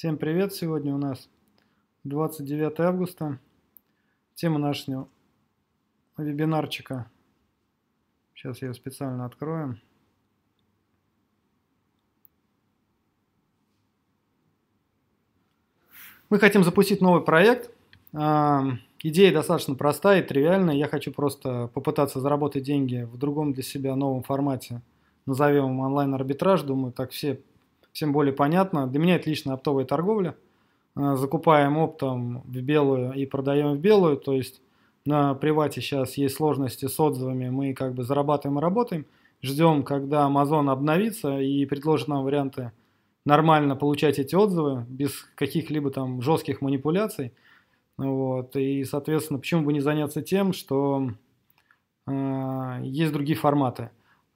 Всем привет! Сегодня у нас 29 августа. Тема нашего вебинарчика. Сейчас я ее специально открою. Мы хотим запустить новый проект. Идея достаточно простая и тривиальная. Я хочу просто попытаться заработать деньги в другом для себя новом формате. Назовем его онлайн-арбитраж. Думаю, так всем более понятно. Для меня это лично оптовая торговля. Закупаем оптом в белую и продаем в белую. То есть на привате сейчас есть сложности с отзывами. Мы как бы зарабатываем и работаем. Ждем, когда Amazon обновится и предложит нам варианты нормально получать эти отзывы без каких-либо там жестких манипуляций. Вот. И, соответственно, почему бы не заняться тем, что есть другие форматы.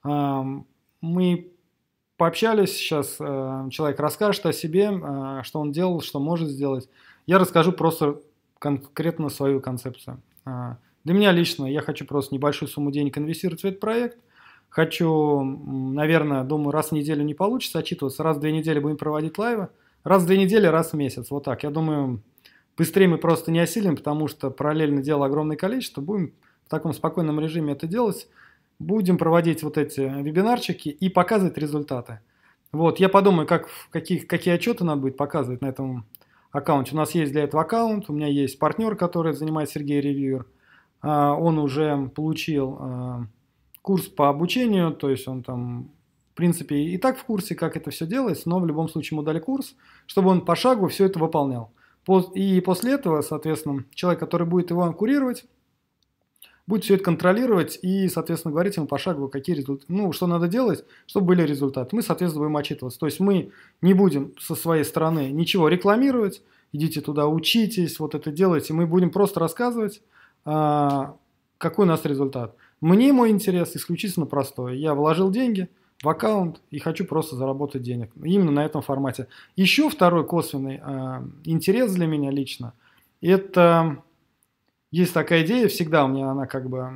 Мы пообщались, сейчас человек расскажет о себе, что он делал, что может сделать. Я расскажу просто конкретно свою концепцию. Для меня лично я хочу просто небольшую сумму денег инвестировать в этот проект. Хочу, наверное, думаю, раз в неделю не получится отчитываться, раз в 2 недели будем проводить лайвы, раз в 2 недели, раз в месяц, вот так. Я думаю, быстрее мы просто не осилим, потому что параллельно дело огромное количество, будем в таком спокойном режиме это делать, будем проводить вот эти вебинарчики и показывать результаты. Вот, я подумаю, какие отчеты надо будет показывать на этом аккаунте. У нас есть для этого аккаунт, у меня есть партнер, который занимается, Сергей Ревьюер, он уже получил курс по обучению, то есть он там, в принципе, и так в курсе, как это все делается, но в любом случае ему дали курс, чтобы он пошагово все это выполнял. И после этого, соответственно, человек, который будет его курировать, будет все это контролировать и, соответственно, говорить ему пошагово, какие результаты, ну, что надо делать, чтобы были результаты. Мы, соответственно, будем отчитываться. То есть мы не будем со своей стороны ничего рекламировать, идите туда, учитесь, вот это делайте. Мы будем просто рассказывать, какой у нас результат. Мне мой интерес исключительно простой. Я вложил деньги в аккаунт и хочу просто заработать денег. Именно на этом формате. Еще второй косвенный интерес для меня лично. Это есть такая идея, всегда у меня она как бы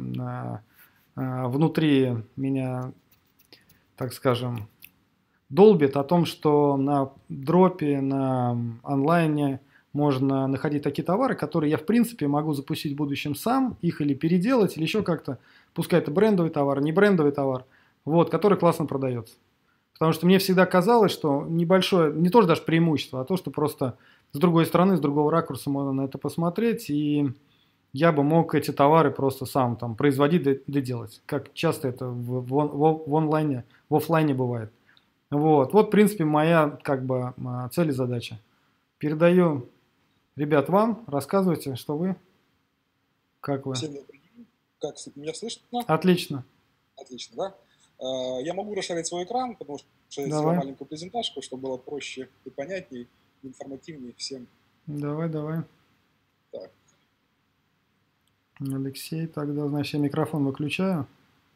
внутри меня, так скажем, долбит о том, что на дропе, на онлайне можно находить такие товары, которые я в принципе могу запустить в будущем сам, их или переделать, или еще как-то. Пускай это брендовый товар, не брендовый товар, вот, который классно продается. Потому что мне всегда казалось, что небольшое, не то что даже преимущество, а то, что просто с другой стороны, с другого ракурса можно на это посмотреть, и я бы мог эти товары просто сам там производить, доделать, как часто это в онлайне, в офлайне бывает. Вот, в принципе, моя как бы цель и задача. Передаю, ребят, вам, рассказывайте, что вы, как вы. Всем добрый день. Как меня слышно? Отлично. Отлично, да? Я могу расширить свой экран, потому что я сделал маленькую презентажку, чтобы было проще и понятнее, информативнее всем. Давай. Так. Алексей, тогда, значит, я микрофон выключаю.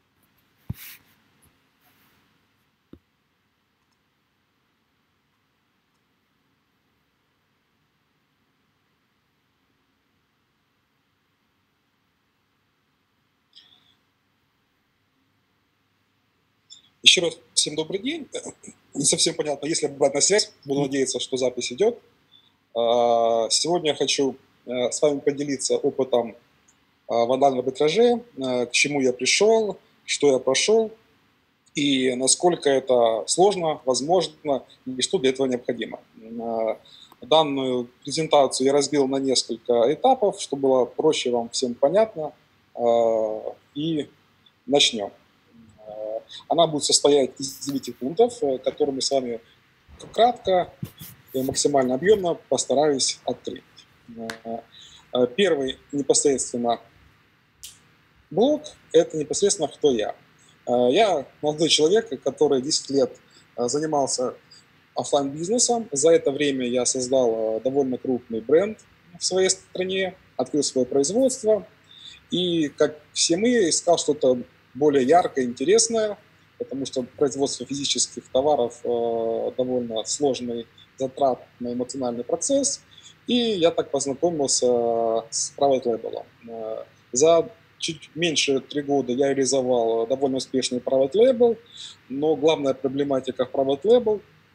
Еще раз всем добрый день. Не совсем понятно, есть ли обратная связь. Буду надеяться, что запись идет. Сегодня я хочу с вами поделиться опытом в онлайн-арбитраже, к чему я пришел, что я прошел и насколько это сложно, возможно, и что для этого необходимо. Данную презентацию я разбил на несколько этапов, чтобы было проще вам всем понятно. И начнем. Она будет состоять из 9 пунктов, которые мы с вами кратко и максимально объемно постараюсь открыть. Первый непосредственно блок – это непосредственно кто я. Я молодой человек, который 10 лет занимался офлайн-бизнесом. За это время я создал довольно крупный бренд в своей стране, открыл свое производство. И, как все мы, искал что-то более яркое, интересное, потому что производство физических товаров довольно сложный, затратный эмоциональный процесс. И я так познакомился с Private Label. За чуть меньше 3 года я реализовал довольно успешный Private Label, но главная проблематика в Private Label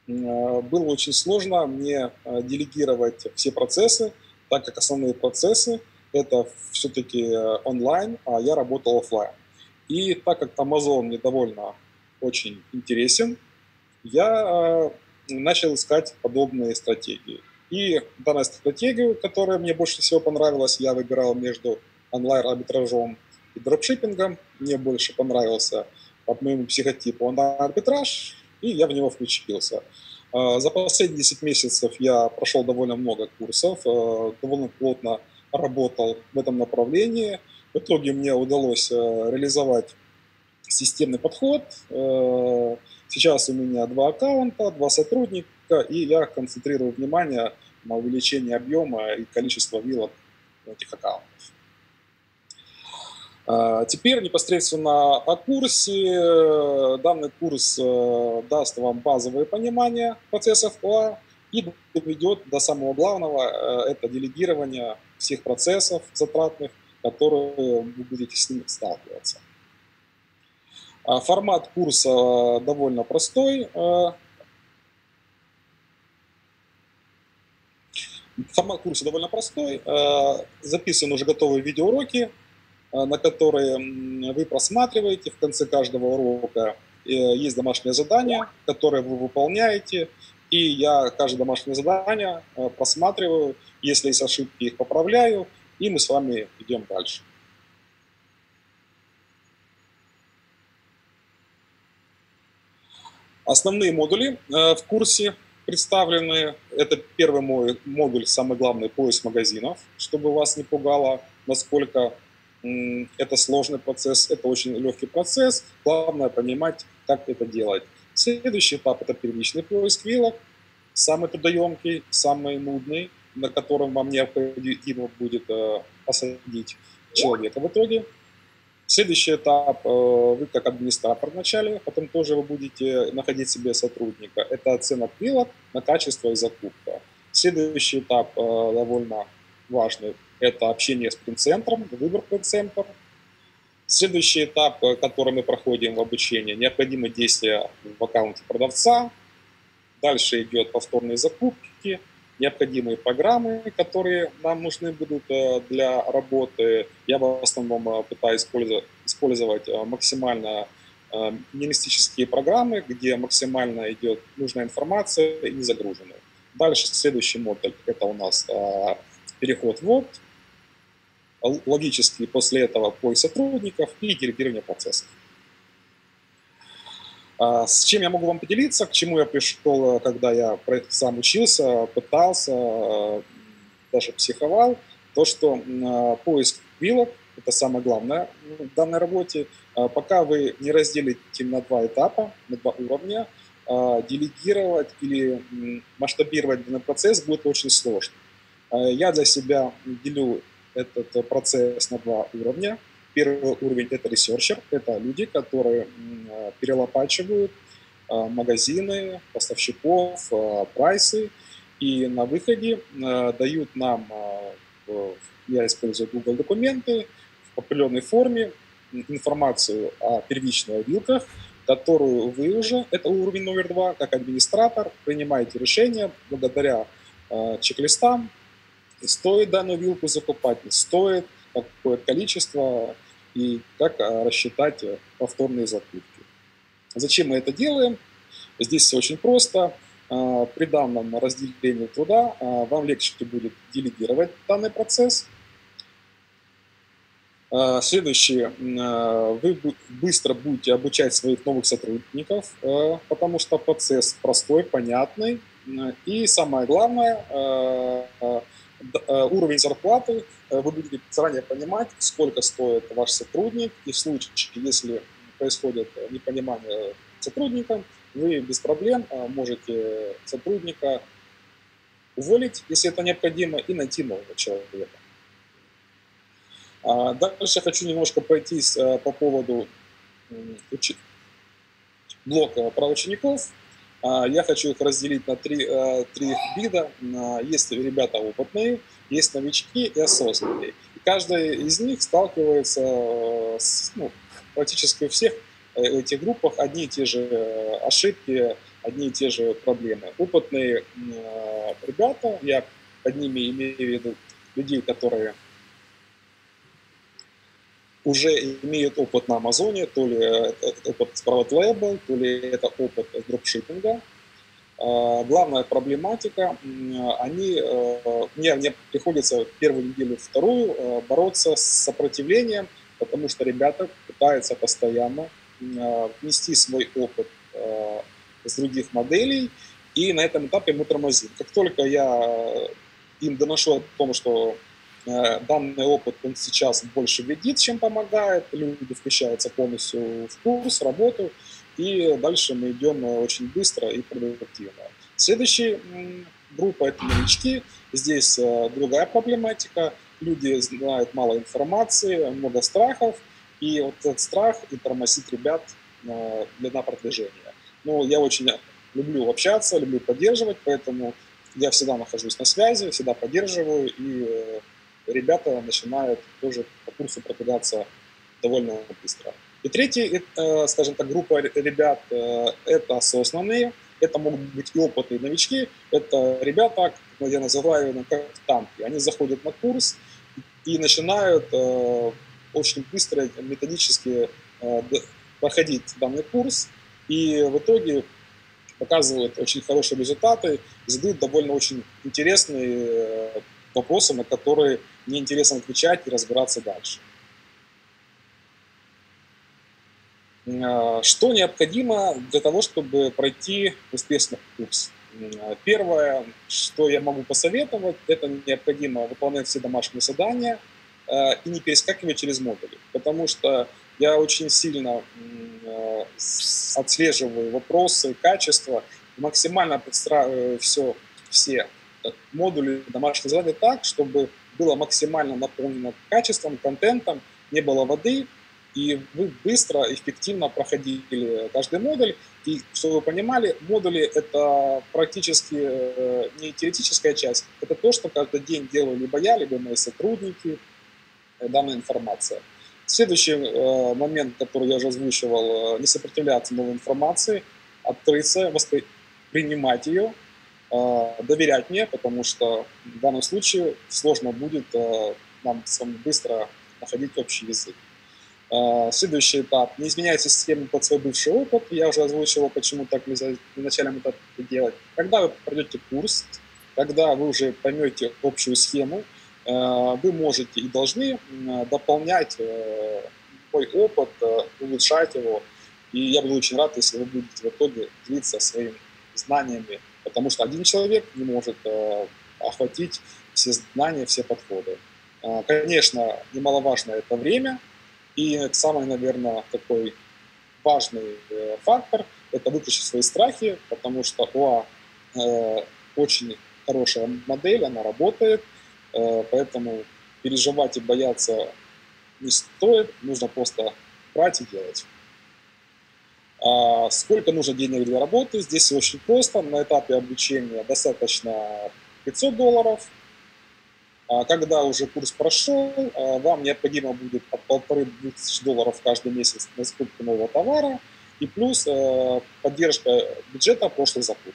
было очень сложно мне делегировать все процессы, так как основные процессы это все-таки онлайн, а я работал офлайн. И так как Amazon мне довольно очень интересен, я начал искать подобные стратегии. И данную стратегию, которая мне больше всего понравилась, я выбирал между онлайн-арбитражом и дропшиппингом. Мне больше понравился по моему психотипу онлайн-арбитраж, и я в него включился. За последние 10 месяцев я прошел довольно много курсов, довольно плотно работал в этом направлении. В итоге мне удалось реализовать системный подход. Сейчас у меня 2 аккаунта, 2 сотрудника, и я концентрирую внимание на увеличении объема и количества вилок этих аккаунтов. Теперь непосредственно о курсе. Данный курс даст вам базовое понимание процессов ОА и доведет до самого главного, это делегирование всех процессов затратных, которые вы будете с ними сталкиваться. Формат курса довольно простой. Записаны уже готовые видеоуроки, на которые вы просматриваете. В конце каждого урока есть домашнее задание, которое вы выполняете. И я каждое домашнее задание просматриваю. Если есть ошибки, их поправляю. И мы с вами идем дальше. Основные модули в курсе представлены. Это первый мой модуль, самый главный, поиск магазинов, чтобы вас не пугало, насколько это сложный процесс, это очень легкий процесс. Главное понимать, как это делать. Следующий этап – это первичный поиск вилок, самый трудоемкий, самый нудный, на котором вам необходимо будет посадить человека в итоге. Следующий этап, вы как администратор вначале, потом тоже вы будете находить себе сотрудника. Это оценка вилок на качество и закупка. Следующий этап довольно важный, это общение с принт-центром, выбор принт-центра. Следующий этап, который мы проходим в обучении, необходимые действия в аккаунте продавца. Дальше идет повторные закупки, необходимые программы, которые нам нужны будут для работы. Я в основном пытаюсь использовать максимально минималистические программы, где максимально идет нужная информация и не загруженная. Дальше следующий модуль – это у нас переход в Word, логически после этого поиск сотрудников и делегирование процессов. С чем я могу вам поделиться, к чему я пришел, когда я сам учился, пытался, даже психовал, то, что поиск вилок – это самое главное в данной работе. Пока вы не разделите на 2 этапа, на 2 уровня, делегировать или масштабировать данный процесс будет очень сложно. Я для себя делю этот процесс на 2 уровня. Первый уровень – это ресерчер, это люди, которые перелопачивают магазины, поставщиков, прайсы, и на выходе дают нам, я использую Google документы, в определенной форме информацию о первичных вилках, которую вы уже, это уровень номер 2, как администратор, принимаете решение благодаря чек-листам, стоит данную вилку закупать, не стоит, какое количество и как рассчитать повторные закупки. Зачем мы это делаем? Здесь все очень просто. При данном разделении труда вам легче будет делегировать данный процесс. Следующее. Вы быстро будете обучать своих новых сотрудников, потому что процесс простой, понятный. И самое главное, уровень зарплаты вы будете заранее понимать, сколько стоит ваш сотрудник, и в случае, если происходит непонимание сотрудника, вы без проблем можете сотрудника уволить, если это необходимо, и найти нового человека. Дальше хочу немножко пройтись по поводу блока про учеников. Я хочу их разделить на три вида. Есть ребята опытные, есть новички и осознанные. И каждый из них сталкивается практически у всех этих группах одни и те же ошибки, одни и те же проблемы. Опытные ребята, я под ними имею в виду людей, которые уже имеют опыт на Амазоне, то ли это опыт с Private Label, то ли это опыт дропшиппинга. Главная проблематика, мне приходится первую неделю, вторую бороться с сопротивлением, потому что ребята пытаются постоянно внести свой опыт с других моделей, и на этом этапе мы тормозим. Как только я им доношу о том, что данный опыт он сейчас больше вредит, чем помогает, люди включаются полностью в курс, работу, и дальше мы идем очень быстро и продуктивно. Следующая группа – это новички. Здесь другая проблематика. Люди знают мало информации, много страхов, и вот этот страх и тормозит ребят на продвижение. Но я очень люблю общаться, люблю поддерживать, поэтому я всегда нахожусь на связи, всегда поддерживаю, и ребята начинают тоже по курсу продвигаться довольно быстро. И третья, скажем так, группа ребят – это осознанные, это могут быть и опытные новички, это ребята, я называю как танки. Они заходят на курс и начинают очень быстро, методически проходить данный курс, и в итоге показывают очень хорошие результаты, задают довольно очень интересные вопросы, на которые мне интересно отвечать и разбираться дальше. Что необходимо для того, чтобы пройти успешно курс? Первое, что я могу посоветовать, это необходимо выполнять все домашние задания и не перескакивать через модули, потому что я очень сильно отслеживаю вопросы, качество, максимально подстраиваю все модули домашних заданий так, чтобы было максимально наполнено качеством, контентом, не было воды, и вы быстро, эффективно проходили каждый модуль. И, чтобы вы понимали, модули – это практически не теоретическая часть, это то, что каждый день делаю либо я, либо мои сотрудники, данная информация. Следующий момент, который я уже озвучивал, не сопротивляться новой информации, открыться, воспринимать ее, доверять мне, потому что в данном случае сложно будет нам с вами быстро находить общий язык. Следующий этап. Не изменяя систему под свой бывший опыт. Я уже озвучивал, почему так нельзя на начальном этапе делать. Когда вы пройдете курс, когда вы уже поймете общую схему, вы можете и должны дополнять мой опыт, улучшать его. И я буду очень рад, если вы будете в итоге делиться своими знаниями, потому что один человек не может охватить все знания, все подходы. Конечно, немаловажно это время. И самый, наверное, такой важный фактор – это выключить свои страхи, потому что ОА очень хорошая модель, она работает, поэтому переживать и бояться не стоит, нужно просто брать и делать. Сколько нужно денег для работы? Здесь очень просто. На этапе обучения достаточно $500. Когда уже курс прошел, вам необходимо будет от $1500 каждый месяц на закупку нового товара и плюс поддержка бюджета прошлых закупок.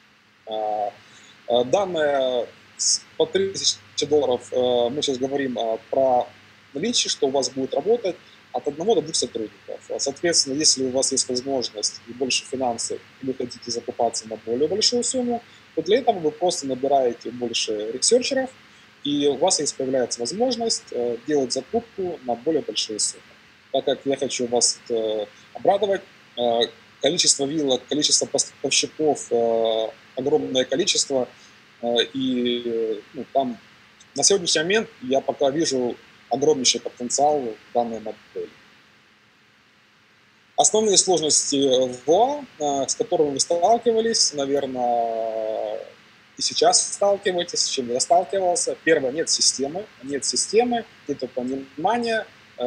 Данная по $3000 мы сейчас говорим про наличие, что у вас будет работать от 1 до 2 сотрудников. Соответственно, если у вас есть возможность и больше финансов, и вы хотите закупаться на более большую сумму, то для этого вы просто набираете больше ресерчеров, и у вас появляется возможность делать закупку на более большие суммы. Так как я хочу вас обрадовать, количество вилок, количество поставщиков, огромное количество, и там на сегодняшний момент я пока вижу огромнейший потенциал в данной модели. Основные сложности в ОА, с которыми вы сталкивались, наверное, и сейчас сталкиваетесь, с чем я сталкивался. Первое, нет системы, нет понимания,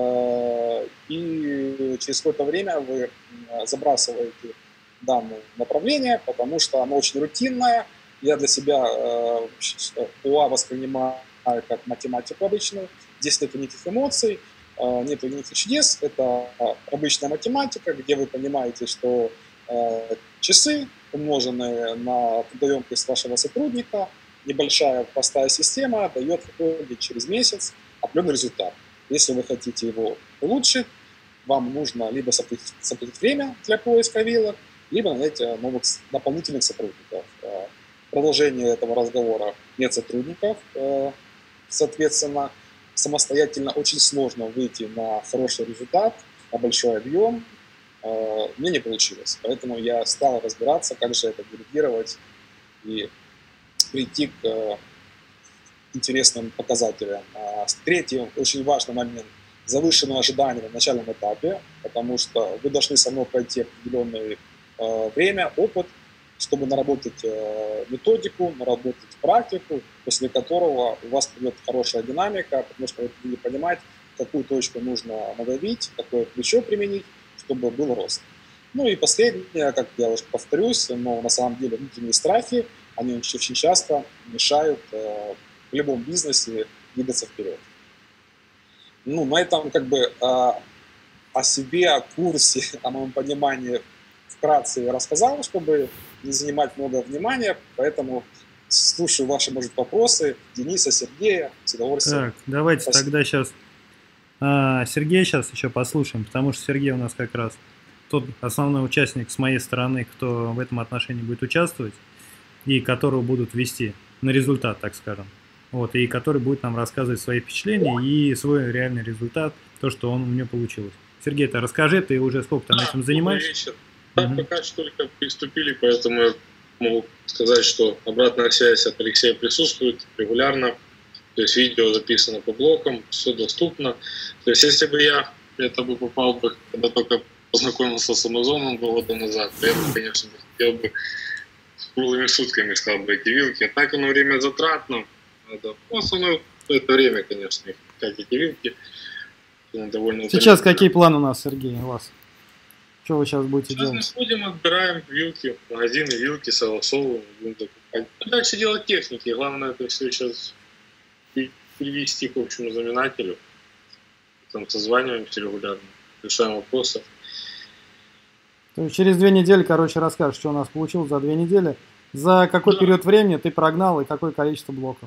и через какое-то время вы забрасываете данное направление, потому что оно очень рутинное. Я для себя ОА воспринимаю как математику обычную. Здесь нет никаких эмоций, нет никаких чудес. Это обычная математика, где вы понимаете, что часы умноженные на трудоемкость вашего сотрудника, небольшая простая система дает в итоге через месяц определенный результат. Если вы хотите его улучшить, вам нужно либо сократить время для поиска вилок, либо нанять новых дополнительных сотрудников. Продолжение этого разговора: нет сотрудников, соответственно, самостоятельно очень сложно выйти на хороший результат, на большой объем. Мне не получилось, поэтому я стал разбираться, как же это делегировать и прийти к интересным показателям. Третий очень важный момент: завышенные ожидания на начальном этапе, потому что вы должны со мной пройти определенное время, опыт, чтобы наработать методику, наработать практику, после которого у вас придет хорошая динамика, потому что вы будете понимать, какую точку нужно надавить, какое плечо применить, чтобы был рост. Ну и последнее, как я уже повторюсь, но на самом деле внутренние страхи, они очень часто мешают в любом бизнесе двигаться вперед. Ну, на этом как бы о себе, о курсе, о моем понимании вкратце рассказал, чтобы не занимать много внимания, поэтому слушаю ваши, может, вопросы Дениса, Сергея, с удовольствием. Так, давайте Спасибо. тогда сейчас Сергея сейчас еще послушаем, потому что Сергей у нас как раз тот основной участник с моей стороны, кто в этом отношении будет участвовать и которого будут вести на результат, так скажем. Вот, и который будет нам рассказывать свои впечатления и свой реальный результат, то, что у него получилось. Сергей, ты расскажи, ты уже сколько там этим занимаешься? Вечер. Пока что только приступили, поэтому я могу сказать, что обратная связь от Алексея присутствует регулярно. То есть видео записано по блокам, все доступно. То есть если бы я это бы попал бы, когда только познакомился с Амазоном 2 года назад, то я бы, конечно, хотел бы с круглыми сутками искал бы эти вилки. А так оно время затратно. Надо, ну, основное это время, конечно, искать эти вилки. Довольно Сейчас какие планы у нас, Сергей, у вас? Что вы сейчас будете делать? Сейчас мы ходим, отбираем вилки, магазины, вилки, согласовываем, будем закупать. Дальше дело техники. Главное это все сейчас привести к общему знаменателю. Там созваниваемся регулярно, решаем вопросы. То есть через 2 недели, короче, расскажешь, что у нас получилось за 2 недели. За какой период времени ты прогнал и какое количество блоков?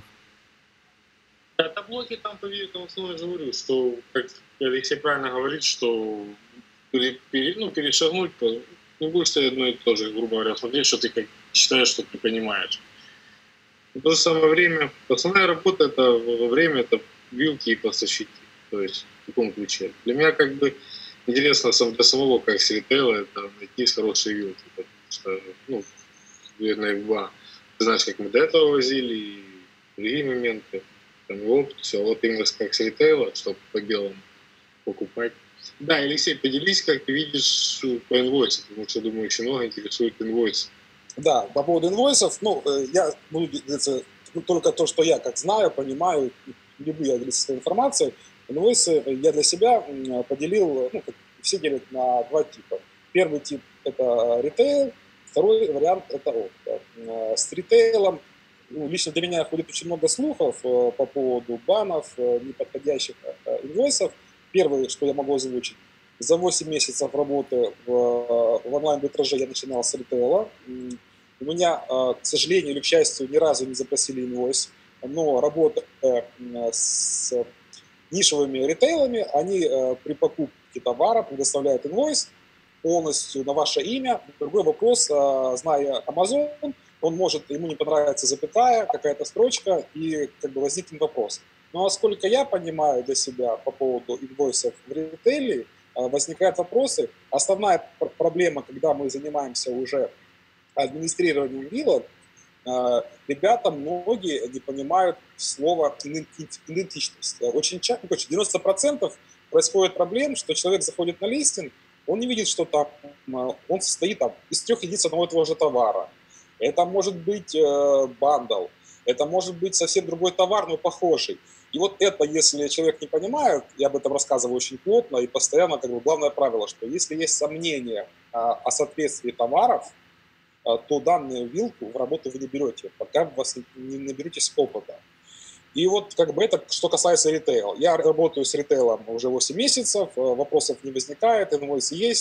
Это блоки там по вилкам, основном я говорю, что, как Алексей правильно говорит, что перешагнуть, не будешь ты одно и то же, грубо говоря, смотреть, что ты как считаешь, что ты понимаешь. В то же самое время, основная работа это во время это вилки и поставщики, то есть в таком ключе. Для меня как бы интересно для самого, как с ритейла, это найти хорошие вилки, потому что, ну, наверное, FBA, ты знаешь, как мы до этого возили, и другие моменты, там опыт, все, вот именно как с ритейла, чтобы по белому покупать. Да, Алексей, поделись, как ты видишь по инвойсам, потому что, думаю, очень много интересует инвойс. Да, по поводу инвойсов, ну, я буду делиться только то, что я как знаю, понимаю, не буду я делиться своей информацией. Инвойсы я для себя поделил, ну, как все делят на 2 типа. Первый тип – это ритейл, второй вариант – это опт. С ритейлом, ну, лично для меня ходит очень много слухов по поводу банов, неподходящих инвойсов. Первое, что я могу озвучить: за 8 месяцев работы в онлайн-арбитраже я начинал с ритейла. У меня, к сожалению или к счастью, ни разу не запросили инвойс, но работа с нишевыми ритейлами, они при покупке товара предоставляют инвойс полностью на ваше имя. Другой вопрос: зная Amazon, ему не понравится запятая, какая-то строчка, и как бы возникнет вопрос. Но насколько я понимаю для себя по поводу инвойсов в ритейле, возникают вопросы. Основная проблема, когда мы занимаемся уже администрированием вилок, ребята многие не понимают слова идентичность. Очень часто, 90% происходит проблем, что человек заходит на листинг, он не видит, что там он состоит из 3 единиц одного и того же товара. Это может быть бандл, это может быть совсем другой товар, но похожий. И вот это, если человек не понимает, я об этом рассказываю очень плотно и постоянно, как бы главное правило, что если есть сомнения о соответствии товаров, то данную вилку в работу вы не берете, пока вы не наберетесь опыта. И вот как бы это, что касается ритейла. Я работаю с ритейлом уже 8 месяцев, вопросов не возникает, инвойс есть,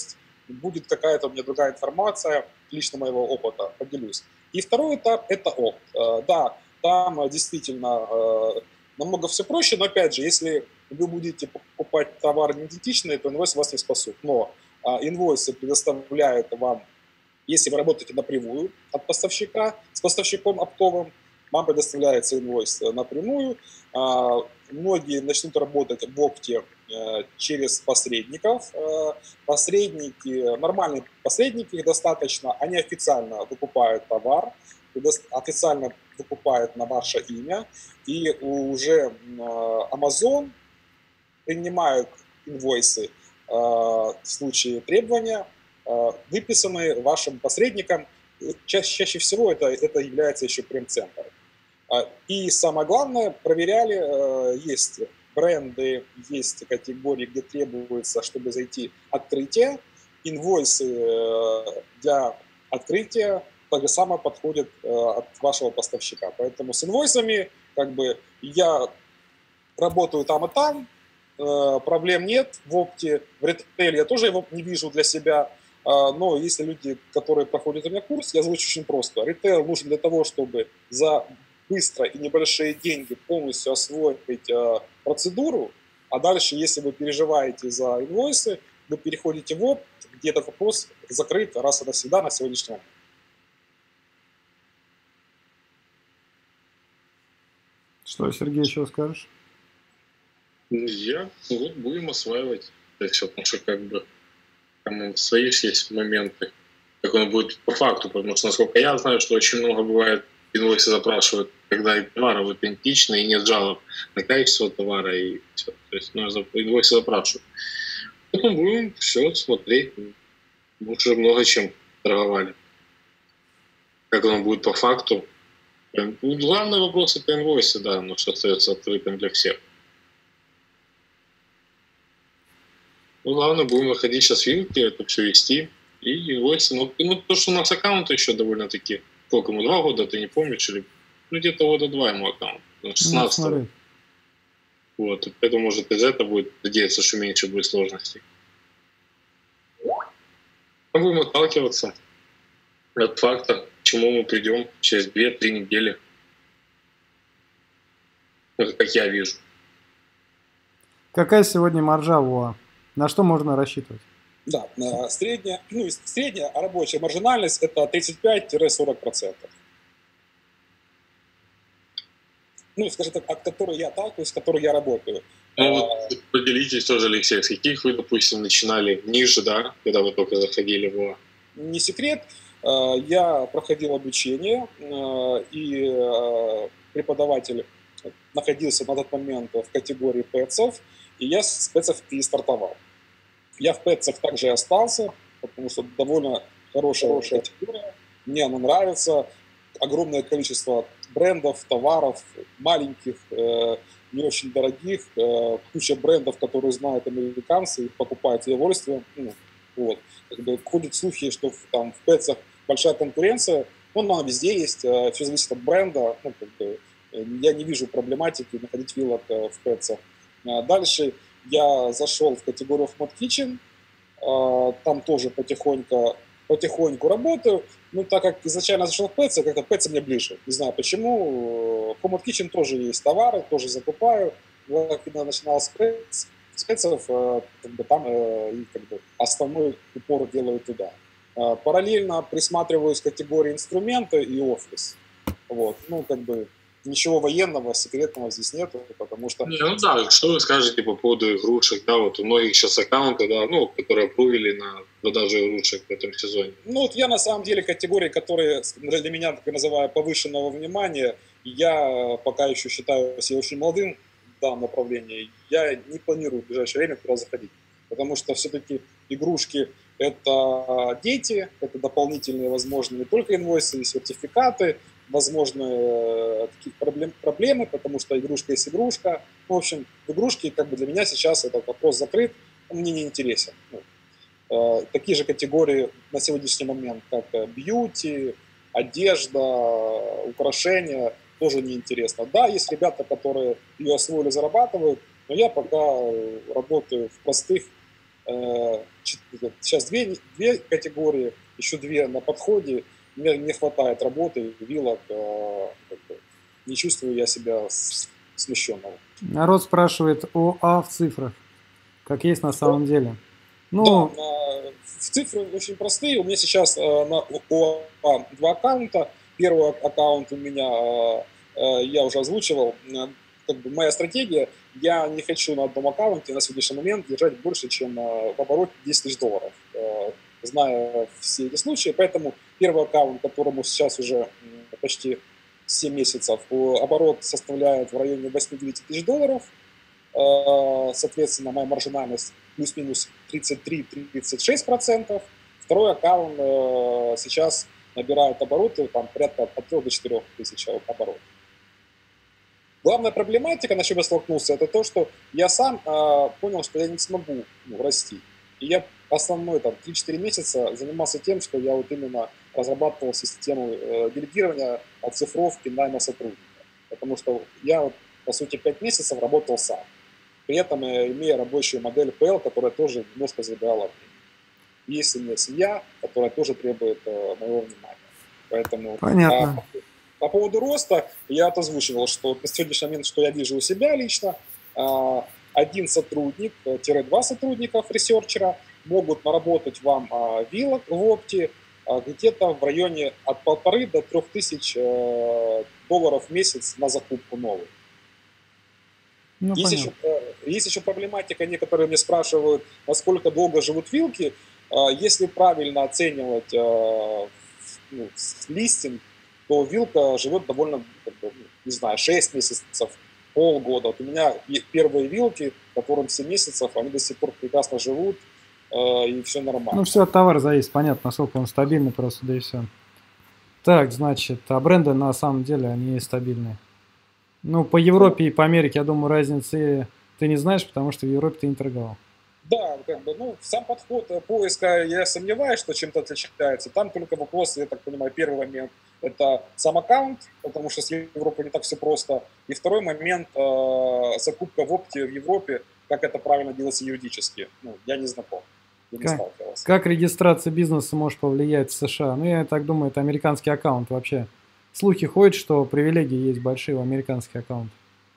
будет какая-то у меня другая информация, лично моего опыта, поделюсь. И второй этап – это опт. Да, там действительно намного все проще, но опять же, если вы будете покупать товар не идентичный, то инвойс вас не спасут. Но инвойсы предоставляют вам, если вы работаете напрямую от поставщика, с поставщиком оптовым, вам предоставляется инвойс напрямую. Многие начнут работать в опте через посредников. Посредники, нормальные посредники, их достаточно, они официально выкупают товар, официально выкупают на ваше имя, и уже Amazon принимает инвойсы в случае требования, выписанные вашим посредникам. Чаще всего это является еще прем-центр. И самое главное, проверяли, есть бренды, есть категории, где требуется, чтобы зайти открытие. Инвойсы для открытия так же самое подходят от вашего поставщика. Поэтому с инвойсами я работаю там и там, проблем нет. В опте, в ритейле я тоже его не вижу для себя. Но если люди, которые проходят у меня курс, я озвучу очень просто. Ритейл нужен для того, чтобы за быстро и небольшие деньги полностью освоить процедуру, а дальше, если вы переживаете за инвойсы, вы переходите в опт, где этот вопрос закрыт раз и навсегда на сегодняшний момент. Что, Сергей, еще скажешь? Будем осваивать это все, потому что там свои есть моменты, как он будет по факту, потому что, насколько я знаю, что очень много бывает, инвойсы запрашивают, когда товар аутентичный и нет жалоб на качество товара и все. То есть инвойсы запрашивают. Потом будем все смотреть. Мы уже много чем торговали. Как оно будет по факту. Главный вопрос — это инвойсы, да, но что остается открытым для всех. Главное, будем выходить сейчас в вилки, это все вести. И инвойсы. Ну, то, что у нас аккаунт еще довольно-таки, сколько ему, 2 года, ты не помнишь? Или, где-то года 2 ему аккаунт. 16-го. Вот, поэтому, может, из этого будет надеяться, что меньше будет сложностей. Мы будем отталкиваться от факта, к чему мы придем через 2-3 недели. Это как я вижу. Какая сегодня маржа в ОА? На что можно рассчитывать? Да, средняя рабочая маржинальность – это 35-40%. Скажем так, от которой я отталкиваюсь, с которой я работаю. Поделитесь тоже, Алексей, с каких вы, допустим, начинали ниже, да, когда вы только заходили в ОА? Не секрет, я проходил обучение, и преподаватель находился на тот момент в категории ПЭЦов, и я с ПЭЦов и стартовал. Я в ПЭЦах также и остался, потому что довольно хорошая категория, мне она нравится, огромное количество брендов, товаров, маленьких, не очень дорогих, куча брендов, которые знают американцы, их покупают с удовольствием. Ходят слухи, что в ПЭЦах большая конкуренция, она везде есть, все зависит от бренда. Я не вижу проблематики находить вилок в ПЭЦах. Дальше я зашел в категорию Home Kitchen, там тоже потихоньку работаю. Так как изначально зашел в ПЭЦ, как-то ПЭЦ мне ближе. Не знаю почему. Home Kitchen тоже есть товары, тоже закупаю. Когда начинал с ПЭЦов, там основной упор делаю туда. Параллельно присматриваюсь к категории инструменты и офис. Ничего военного, секретного здесь нет, потому что... Что вы скажете по поводу игрушек? Да, у многих сейчас аккаунты, да, которые опрувили на продажу игрушек в этом сезоне. Я на самом деле категории, которые для меня, так я называю, повышенного внимания, я пока еще считаю себя очень молодым в данном направлении, я не планирую в ближайшее время туда заходить, потому что все-таки игрушки – это дети, это дополнительные, возможно, не только инвойсы и сертификаты, возможны такие проблемы, потому что игрушка есть игрушка. В общем, игрушки для меня сейчас этот вопрос закрыт, он мне не интересен. Такие же категории на сегодняшний момент, как бьюти, одежда, украшения, тоже неинтересно. Да, есть ребята, которые ее освоили, зарабатывают, но я пока работаю в простых Сейчас две категории, еще две на подходе. Мне не хватает работы, вилок, не чувствую я себя смещенного. Народ спрашивает о А в цифрах, как есть на самом деле. Ну, да, цифры очень простые. У меня сейчас на ОА 2 аккаунта. Первый аккаунт у меня, я уже озвучивал, как бы моя стратегия, я не хочу на одном аккаунте на сегодняшний момент держать больше, чем в обороте 10 тысяч долларов. Зная все эти случаи, поэтому первый аккаунт, которому сейчас уже почти 7 месяцев, оборот составляет в районе 8-9 тысяч долларов. Соответственно, моя маржинальность плюс-минус 33-36%. Второй аккаунт сейчас набирает обороты там, порядка от 3 до 4 тысяч оборотов. Главная проблематика, на чем я столкнулся, это то, что я сам понял, что я не смогу расти. И я основной 3-4 месяца занимался тем, что я вот именно разрабатывал систему делегирования, оцифровки, найма сотрудников. Потому что я, по сути, 5 месяцев работал сам. При этом имея рабочую модель PL, которая тоже немножко забирала время. Есть у меня семья, которая тоже требует моего внимания. Поэтому понятно. По поводу роста я озвучивал, что на сегодняшний момент, что я вижу у себя лично, один сотрудник-2 сотрудников ресерчера могут наработать вам вилок в опте где-то в районе от 1,5 до 3 тысяч долларов в месяц на закупку новых. Ну, есть еще проблематика, некоторые мне спрашивают, насколько долго живут вилки. Если правильно оценивать листинг, то вилка живет довольно, не знаю, 6 месяцев, полгода. Вот у меня первые вилки, которым 7 месяцев, они до сих пор прекрасно живут, и все нормально. Ну, все от товара зависит, понятно, насколько он стабильный просто, да и все. Так, значит, а бренды на самом деле, они стабильные. Ну, по Европе и по Америке, я думаю, разницы ты не знаешь, потому что в Европе ты не торговал. Да, сам подход поиска, я сомневаюсь, что чем-то отличается. Там только вопрос, я так понимаю, первый момент – это сам аккаунт, потому что с Европой не так все просто. И второй момент – закупка в опте в Европе, как это правильно делается юридически. Я не знаком, я не сталкивался. Как регистрация бизнеса может повлиять в США? Ну, я так думаю, это американский аккаунт вообще. Слухи ходят, что привилегии есть большие у американских аккаунтов.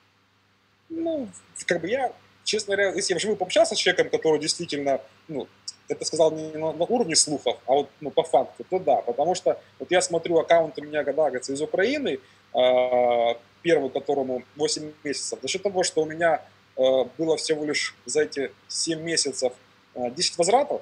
Я, честно говоря, если я вживую пообщался с человеком, который действительно, это сказал не на уровне слухов, а вот по факту, то да. Потому что вот я смотрю аккаунт у меня, говорится, из Украины, первый, которому 8 месяцев, за счет того, что у меня было всего лишь за эти 7 месяцев 10 возвратов,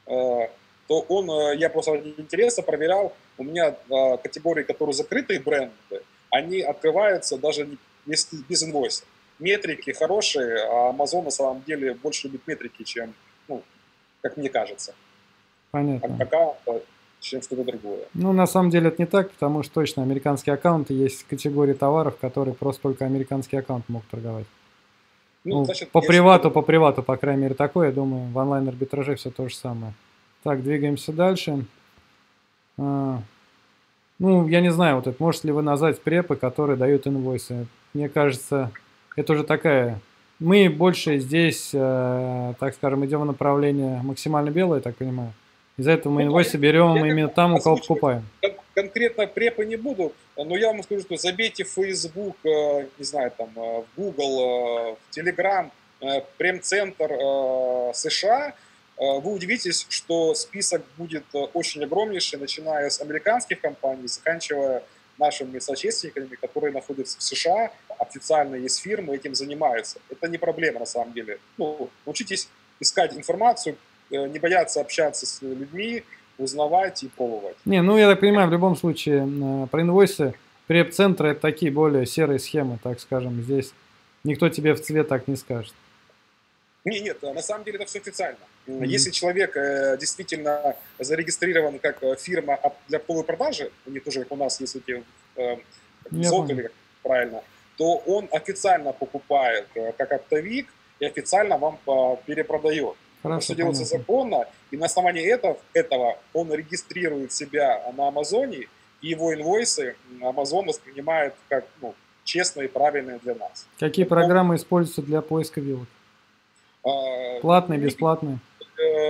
то я просто ради интереса проверял, у меня категории, которые закрытые бренды, они открываются даже без инвойса. Метрики хорошие, а Amazon на самом деле больше любит метрики, чем, как мне кажется. Понятно. Пока, чем что-то другое. Ну, на самом деле это не так, потому что точно американские аккаунты есть категории товаров, которые просто только американские аккаунты могут торговать. Значит, по привату, по крайней мере, такое, я думаю, в онлайн-арбитраже все то же самое. Так, двигаемся дальше. Я не знаю, вот это, можете ли вы назвать препы, которые дают инвойсы? Мне кажется, это уже такая... Мы больше здесь, так скажем, идем в направление максимально белое, я так понимаю. Из-за этого мы инвойсы берем именно там, у кого покупаем. Конкретно препы не буду, но я вам скажу, что забейте в Facebook, не знаю, там, в Google, в Telegram, прем-центр США, вы удивитесь, что список будет очень огромнейший, начиная с американских компаний, заканчивая нашими соотечественниками, которые находятся в США, официально есть фирмы, этим занимаются. Это не проблема на самом деле. Учитесь искать информацию, не бояться общаться с людьми, узнавать и пробовать. Я так понимаю, в любом случае, про инвойсы, преп-центры – это такие более серые схемы, так скажем. Здесь никто тебе в цвет так не скажет. Нет, на самом деле это все официально. Если человек действительно зарегистрирован как фирма для оптовой продажи, у них тоже, как у нас есть эти золото, или как правильно, то он официально покупает как оптовик и официально вам перепродает. Хорошо, все делается законно, и на основании этого он регистрирует себя на Амазоне, и его инвойсы Amazon воспринимает как честные и правильные для нас. Какие программы используются для поиска вилок? Платные, бесплатные?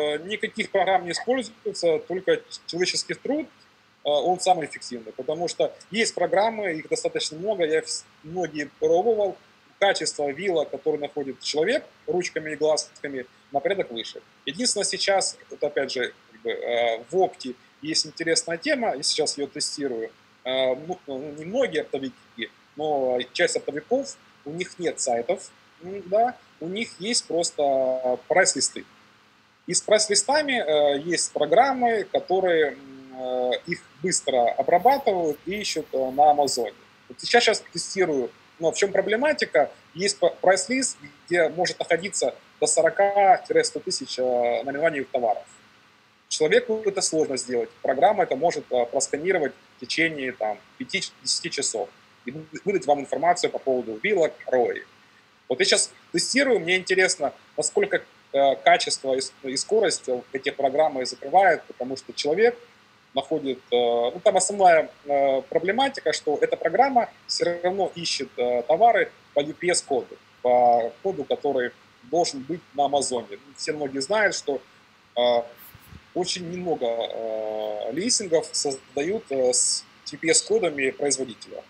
никаких программ не используется, только человеческий труд, он самый эффективный, потому что есть программы, их достаточно много, я многие пробовал, качество вилла, который находит человек ручками и глазками, на порядок выше. Единственное, сейчас, вот опять же, в Опти есть интересная тема, я сейчас ее тестирую, не многие оптовики, но часть оптовиков, у них нет сайтов, да, у них есть просто прайс-листы. И с прайс-листами есть программы, которые их быстро обрабатывают и ищут на Амазоне. Вот сейчас тестирую, но в чем проблематика? Есть прайс-лист, где может находиться до 40-100 тысяч наименований товаров. Человеку это сложно сделать. Программа это может просканировать в течение 5-10 часов и выдать вам информацию по поводу вилок, ROI. Вот я сейчас тестирую, мне интересно, насколько качество и скорость этих программ закрывает, потому что человек находит... Ну, там основная проблематика, что эта программа все равно ищет товары по UPS-коду, по коду, который должен быть на Амазоне. Все многие знают, что очень немного листингов создают с UPS-кодами производителя.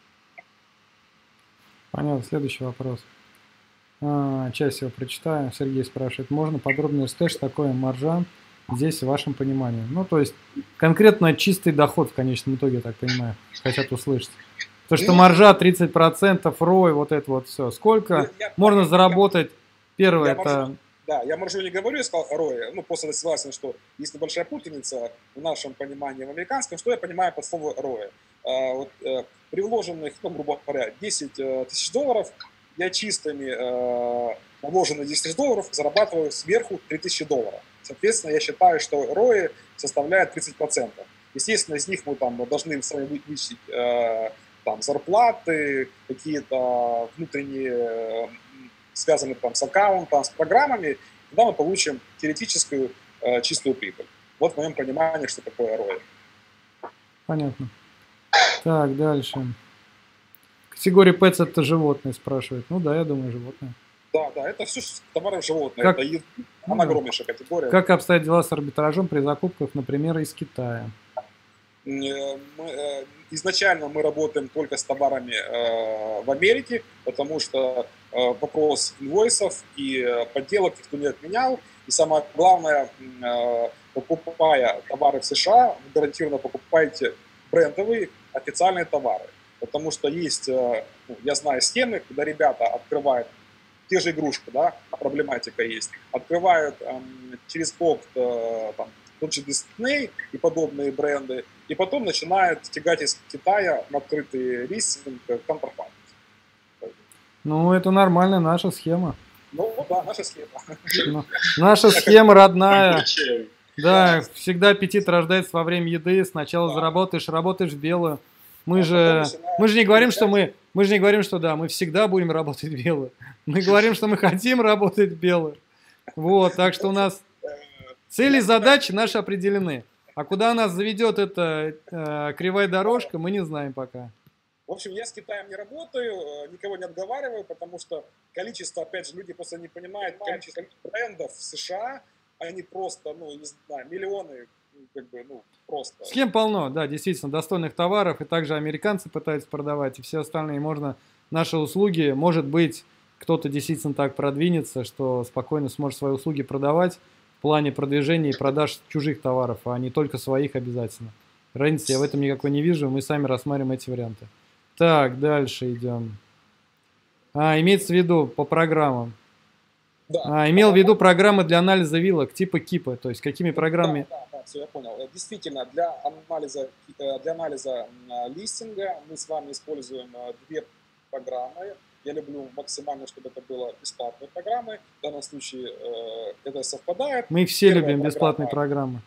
Понятно. Следующий вопрос. Часть его прочитаю. Сергей спрашивает, можно подробнее рассказать, что такое маржа здесь в вашем понимании? Ну, то есть конкретно чистый доход в конечном итоге, я так понимаю, хотят услышать. То, что маржа 30%, ROI, вот это вот все. Сколько можно заработать? Первое это... Да, я маржу не говорю, я сказал ROI. Ну, просто согласен, что есть небольшая путаница в нашем понимании, в американском. Что я понимаю под словом ROI? При вложенных, ну, грубо говоря, 10 тысяч долларов, я чистыми вложенные 10 тысяч долларов зарабатываю сверху 3000 долларов. Соответственно, я считаю, что ROI составляет 30%. Естественно, из них мы там должны с вами вычислить там зарплаты, какие-то внутренние, связанные там с аккаунтом, с программами, тогда мы получим теоретическую чистую прибыль. Вот в моем понимании, что такое ROI. Понятно. Так, дальше. Категория Pets это животные, спрашивает. Ну да, я думаю, животные. Да, это все товары животные. Как... Это она огромнейшая категория. Как обстоят дела с арбитражом при закупках, например, из Китая? Изначально мы работаем только с товарами в Америке, потому что вопрос инвойсов и подделок никто не отменял. И самое главное, покупая товары в США, вы гарантированно покупаете брендовые официальные товары. Потому что есть, я знаю схемы, когда ребята открывают те же игрушки, да, проблематика есть, открывают через опт тот же Disney и подобные бренды, и потом начинают тягать из Китая на открытый листинг контрафакт. Ну, это нормальная наша схема. Ну, да, наша схема. Наша схема родная. Да, всегда аппетит рождается во время еды. Сначала заработаешь, работаешь в белую. Мы же не говорим, что мы всегда будем работать в белую. Мы говорим, что мы хотим работать в белую. Вот, так что у нас цели и задачи наши определены. А куда нас заведет эта кривая дорожка, мы не знаем пока. В общем, я с Китаем не работаю, никого не отговариваю, потому что количество, опять же, люди просто не понимают, количество брендов в США, они просто, не знаю, миллионы, просто. Схем полно, да, действительно, достойных товаров, и также американцы пытаются продавать, и все остальные. Можно наши услуги, может быть, кто-то действительно так продвинется, что спокойно сможет свои услуги продавать в плане продвижения и продаж чужих товаров, а не только своих обязательно. Разницы я в этом никакой не вижу, мы сами рассматриваем эти варианты. Так, дальше идем. Имеется в виду по программам. Да, имел в виду программы для анализа вилок типа КИПа, то есть какими программами? Да, все, я понял. Действительно, для анализа листинга мы с вами используем две программы. Я люблю максимально, чтобы это было бесплатные программы. В данном случае это совпадает. Мы все любим бесплатные программы.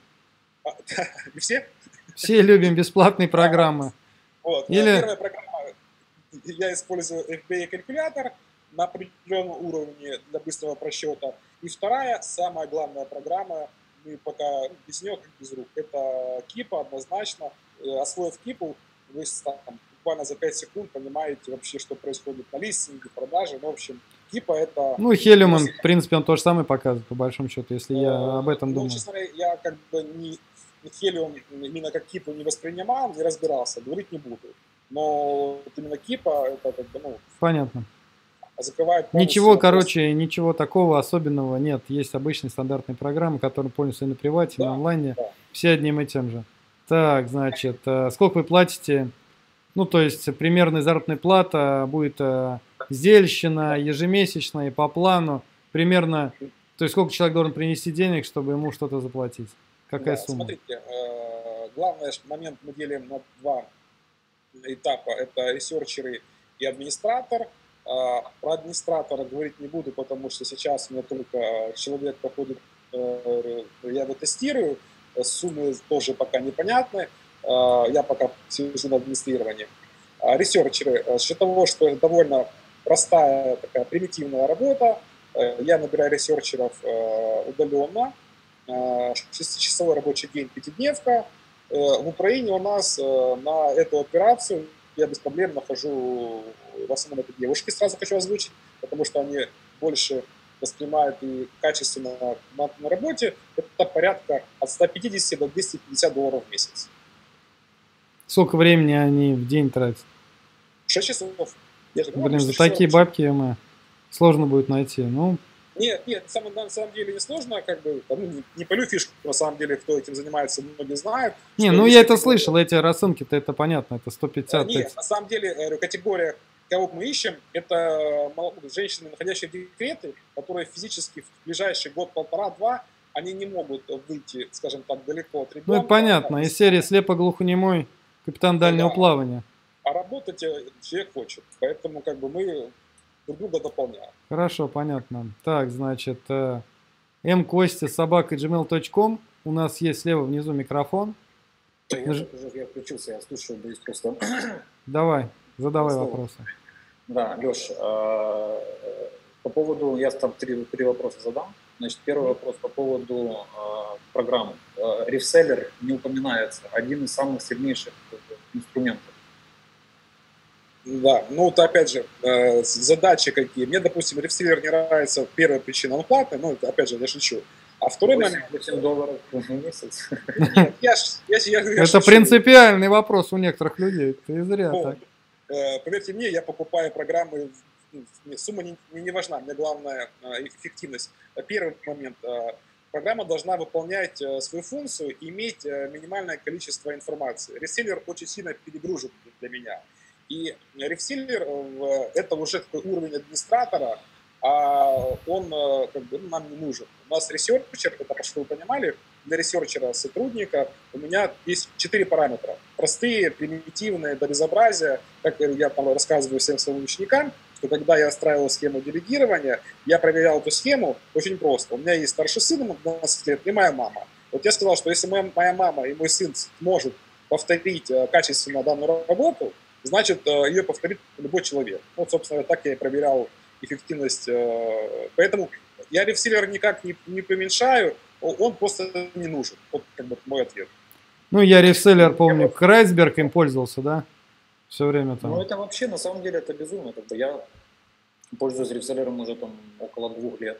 Все? Все любим бесплатные программы. Вот. Первая программа, я использую FBA-калькулятор на определенном уровне для быстрого просчета. И вторая, самая главная программа, мы пока без нее, как без рук, это Кипа однозначно. Освоив Кипу, вы буквально за 5 секунд понимаете вообще, что происходит на листинге, продаже. В общем, Типа это... Ну, Helium, в принципе, он то же самое показывает, по большому счету, если я об этом думаю. Ну, честно говоря, я как бы не Helium именно как кипу не воспринимал, не разбирался, говорить не буду. Но вот именно кипа, это как бы, ну... Понятно. Закрывает ничего, короче, ничего такого особенного нет. Есть обычные стандартные программы, которые пользуются и на привате, и на онлайне. Да. Все одним и тем же. Так, значит, сколько вы платите? Ну, то есть, примерная заработная плата будет сдельщина, ежемесячная и по плану. Примерно, то есть, сколько человек должен принести денег, чтобы ему что-то заплатить? Какая сумма? Смотрите, главный момент мы делим на два этапа. Это ресерчеры и администратор. Про администратора говорить не буду, потому что сейчас у меня только человек проходит, я его тестирую, суммы тоже пока непонятны, я пока сижу на администрировании. Ресерчеры, с счет того, что это довольно простая, такая примитивная работа, я набираю ресерчеров удаленно, 6-часовой рабочий день, 5-дневка. В Украине у нас на эту операцию я без проблем нахожу, в основном это девушки, сразу хочу озвучить, потому что они больше воспринимают и качественно на работе. Это порядка от 150 до 250 долларов в месяц. Сколько времени они в день тратят? 6 часов. Блин, за такие бабки сложно будет найти. Ну... Нет, на самом деле не сложно, как бы, не полю фишку, на самом деле, кто этим занимается, многие знают. Не, ну я это слышал, эти расценки-то это понятно, это 150. Нет, на самом деле, категория, кого мы ищем, это женщины, находящие в декрете, которые физически в ближайший год, полтора-два, они не могут выйти, скажем так, далеко от ребенка. Ну это понятно, из серии слепо-глухонемой капитан дальнего плавания. А работать человек хочет, поэтому как бы мы друг друга дополняем. Хорошо, понятно. Так, значит, mkostя@gmail.com. У нас есть слева внизу микрофон. Я включился, я слушаю, боюсь просто... Давай, задавай вопросы. Да, Леш, по поводу... Я там три вопроса задам. Значит, первый вопрос по поводу программ. Reseller не упоминается. Один из самых сильнейших инструментов. Да, ну вот опять же, задачи какие. Мне, допустим, рефсиллер не нравится, первая причина, он платный, ну это опять же, я шучу. А второй момент... $8 в месяц. Нет, я это шучу. Принципиальный вопрос у некоторых людей, ты зря так. Поверьте мне, я покупаю программы, сумма не важна, мне главное эффективность. Первый момент. Программа должна выполнять свою функцию и иметь минимальное количество информации. Ресиллер очень сильно перегружен для меня. И рефсиллер – это уже такой уровень администратора, а он как бы, нам не нужен. У нас ресерчер, это, чтобы вы понимали, для ресерчера сотрудника у меня есть 4 параметра. Простые, примитивные, до безобразия. Как я там рассказываю всем своим ученикам, что когда я строил схему делегирования, я проверял эту схему очень просто. У меня есть старший сын, 12 лет, и моя мама. Вот я сказал, что если моя мама и мой сын может повторить качественно данную работу, значит, ее повторит любой человек. Вот, собственно, так я и проверял эффективность. Поэтому я рефсиллер никак не преуменьшаю, он просто не нужен. Вот как бы мой ответ. Ну, я рефсиллер, помню, Крайсберг им пользовался, да? Все время там. Ну, это вообще, на самом деле, это безумно. Как бы я пользуюсь рефсиллером уже там около 2 лет.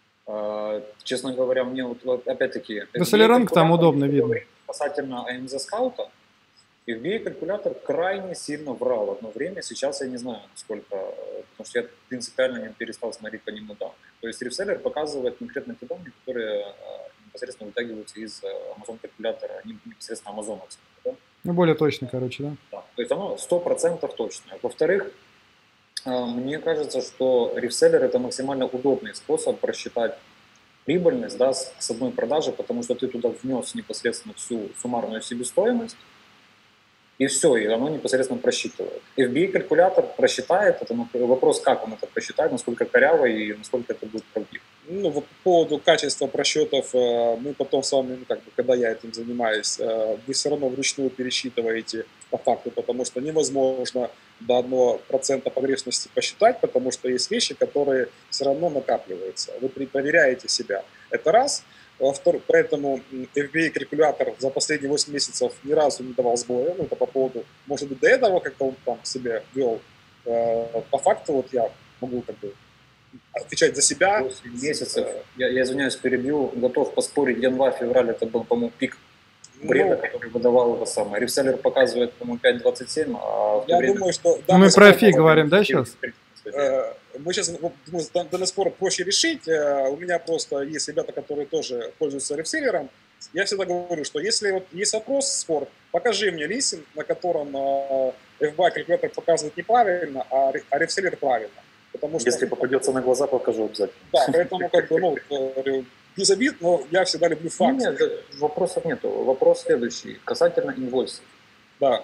Честно говоря, мне вот опять-таки... Рефсиллеранг там удобно видно. Касательно AMZ Scout, FBA-калькулятор крайне сильно врал одно время, сейчас я не знаю, насколько, потому что я принципиально не перестал смотреть по нему данные. То есть рефселлер показывает конкретно те данные, которые непосредственно вытягиваются из Amazon-калькулятора, непосредственно амазоновского. Да? Ну, более точно, короче, да? Да, то есть оно 100% точное. Во-вторых, мне кажется, что рефселлер – это максимально удобный способ просчитать прибыльность, да, с одной продажи, потому что ты туда внес непосредственно всю суммарную себестоимость, и все, и оно непосредственно просчитывает. FBA-калькулятор просчитает, это вопрос, как он это просчитает, насколько коряво и насколько это будет правдиво. Ну, по поводу качества просчетов, мы потом с вами, как бы, когда я этим занимаюсь, вы все равно вручную пересчитываете по факту, потому что невозможно до 1% погрешности посчитать, потому что есть вещи, которые все равно накапливаются. Вы проверяете себя. Это раз. Поэтому FBA-калькулятор за последние 8 месяцев ни разу не давал сбоя. Ну, это по поводу, может быть, до этого как-то он там себе вел. По факту вот я могу как бы отвечать за себя. 8 месяцев, я извиняюсь, перебью, готов поспорить, январь-февраль это был, по-моему, пик бреда, который выдавал его самое. Рефселлер показывает, по-моему, 5.27, а в то Я время... думаю, что... Да, Мы про фи говорим, да, сейчас? Мы сейчас, данный спор проще решить. У меня просто есть ребята, которые тоже пользуются рефселлером. Я всегда говорю, что если вот есть вопрос, спор, покажи мне листинг, на котором FBA калькулятор показывает неправильно, а рефселлер правильно. Потому что, если попадется на глаза, покажу обязательно. Да, поэтому как бы, без обид, но я всегда люблю факт. Нет, вопросов нету. Вопрос следующий, касательно инвойсов. Да.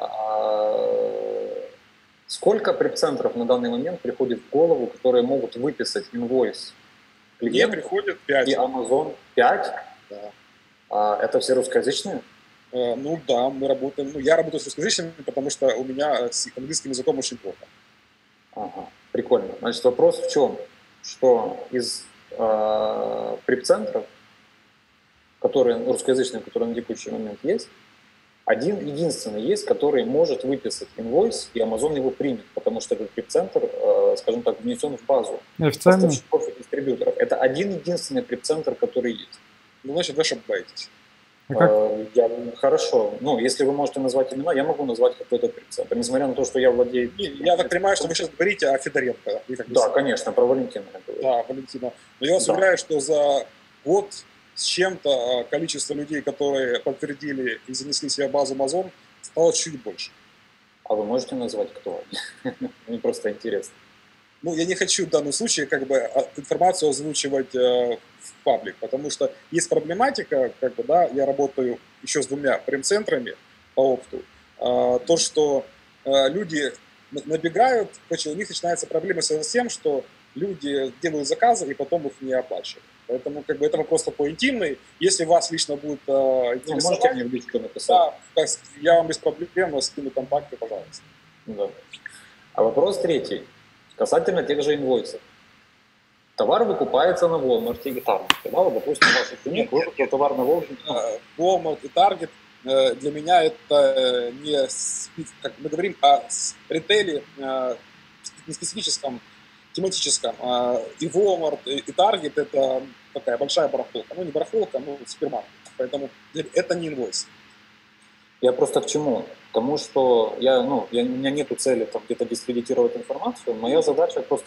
Сколько препцентров на данный момент приходит в голову, которые могут выписать инвойс Мне приходит 5. И Amazon 5? Да. Это все русскоязычные? Ну да, мы работаем. Ну, я работаю с русскоязычными, потому что у меня с английским языком очень плохо. Ага, прикольно. Значит, вопрос в чем? Что из препцентров, которые русскоязычные, которые на текущий момент есть, один единственный есть, который может выписать инвойс, и Amazon его примет, потому что этот препцентр, скажем так, внесен в базу поставщиков и дистрибьюторов. Это один единственный препцентр, который есть. Ну, значит, вы ошибаетесь. Хорошо. Ну, если вы можете назвать имена, я могу назвать какой-то препцентр, несмотря на то, что я владею... Я так понимаю, что вы сейчас говорите о Федоренко. Да, конечно, про Валентина. Да, Валентина. Но я вас уверяю, что за год с чем-то количество людей, которые подтвердили и занесли себе базу Amazon, стало чуть больше. А вы можете назвать, кто? Мне просто интересно. Ну, я не хочу в данном случае как бы информацию озвучивать в паблик, потому что есть проблематика, как бы, да, я работаю еще с 2 прем-центрами по опту, то, что люди набегают, у них начинается проблема с тем, что люди делают заказы и потом их не оплачивают. Поэтому как бы это вопрос такой интимный. Если вас лично будет интересовать, можете мне в личку написать. Да, я вам без проблем скину контакты, пожалуйста. Да. А вопрос третий. Касательно тех же инвойсов. Товар выкупается на Walmart и Target. Да, вот, допустим, ваш ученик выкупил товар на Walmart. Walmart и Target для меня это не, как мы говорим о ритейле, не специфическом, тематическом. И Walmart, и Target это такая большая барахолка. Ну, не барахолка, но супермаркет. Поэтому это не инвойс. Я просто к чему? К тому, что у меня нет цели там где-то дискредитировать информацию. Моя задача просто,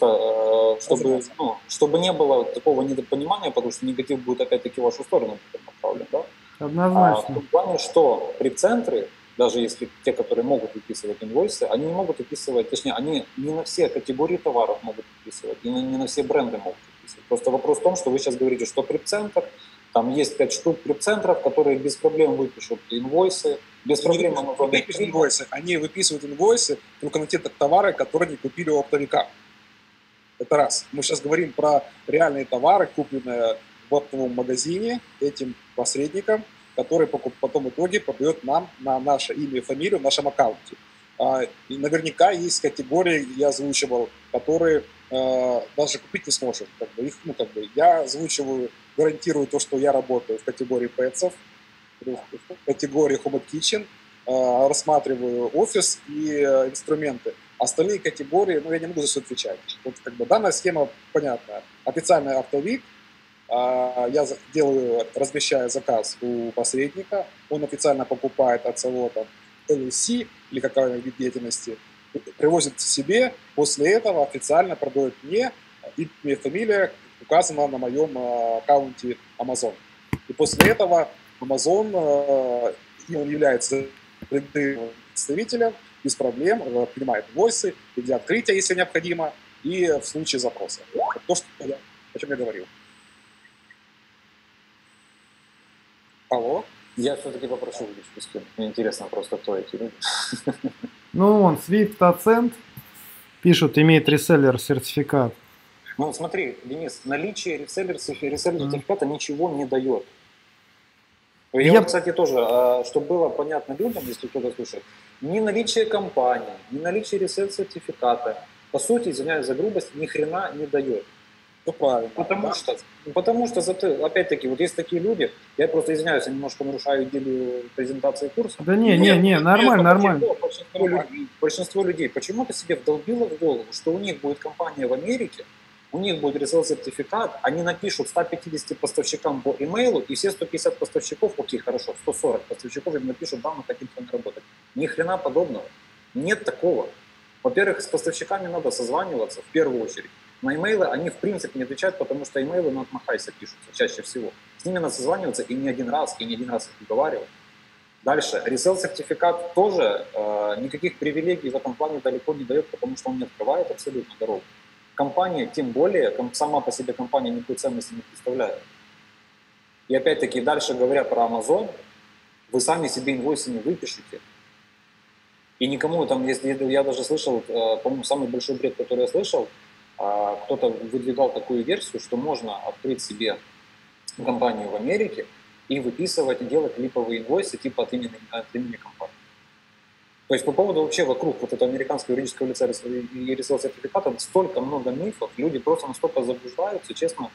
чтобы не было такого недопонимания, потому что негатив будет опять-таки в вашу сторону направлен. Да? Однозначно. В том плане, что препцентры, даже если те, которые могут выписывать инвойсы, они не могут выписывать, точнее, они не на все категории товаров могут выписывать, и не на все бренды могут выписывать. Просто вопрос в том, что вы сейчас говорите, что препцентр, там есть 5 штук препцентров, которые без проблем выпишут инвойсы, без проблем выпишут инвойсы. Они выписывают инвойсы только на те товары, которые не купили у оптовика. Это раз. Мы сейчас говорим про реальные товары, купленные в оптовом магазине этим посредником, который потом в итоге продает нам на наше имя и фамилию в нашем аккаунте. И наверняка есть категории, я озвучивал, которые даже купить не сможет. Я озвучиваю, гарантирую то, что я работаю в категории пэтсов, в категории Home Kitchen, рассматриваю офис и инструменты. Остальные категории, я не могу за все отвечать. Вот, данная схема понятная. Официальный оптовик, я размещаю заказ у посредника, он официально покупает от своего LLC или какая-нибудь вид деятельности, привозит себе, после этого официально продает мне, имя и фамилия указана на моем аккаунте Amazon. И после этого Amazon, он является представителем, без проблем принимает инвойсы для открытия, если необходимо, и в случае запроса. То, о чем я говорил. Алло? Я все-таки попрошу в личку скинуть. Мне интересно просто, кто эти люди. Он Swift Accent пишут, имеет реселлер сертификат. Смотри, Денис, наличие реселлер сертификата ничего не дает. Я, кстати, тоже, чтобы было понятно людям, если кто-то слушает, ни наличие компании, ни наличие реселлер сертификата, по сути, извиняюсь за грубость, ни хрена не дает. Правильно. Потому что, опять-таки, вот есть такие люди, я просто извиняюсь, я немножко нарушаю идею презентации курса. Да не, нормально. Большинство людей почему-то себе вдолбило в голову, что у них будет компания в Америке, у них будет ресейл-сертификат, они напишут 150 поставщикам по имейлу, и все 150 поставщиков, окей, хорошо, 140 поставщиков им напишут, да, мы хотим с вами работать. Ни хрена подобного. Нет такого. Во-первых, с поставщиками надо созваниваться в первую очередь. На имейлы они в принципе не отвечают, потому что имейлы на отмахайся пишутся чаще всего. С ними надо созваниваться и не один раз их уговаривать. Дальше. Ресейл-сертификат тоже никаких привилегий в этом плане далеко не дает, потому что он не открывает абсолютно дорогу. Компания, тем более, сама по себе компания никакой ценности не представляет. И опять-таки, дальше говоря про Amazon, вы сами себе инвойсы не выпишете. И никому там, если я даже слышал, по-моему, самый большой бред, который я слышал, кто-то выдвигал такую версию, что можно открыть себе компанию в Америке и выписывать, и делать липовые инвойсы типа от имени компании. То есть по поводу вообще вокруг вот этого американского юридического лица и ресейл-сертификата столько много мифов, люди просто настолько заблуждаются, честно,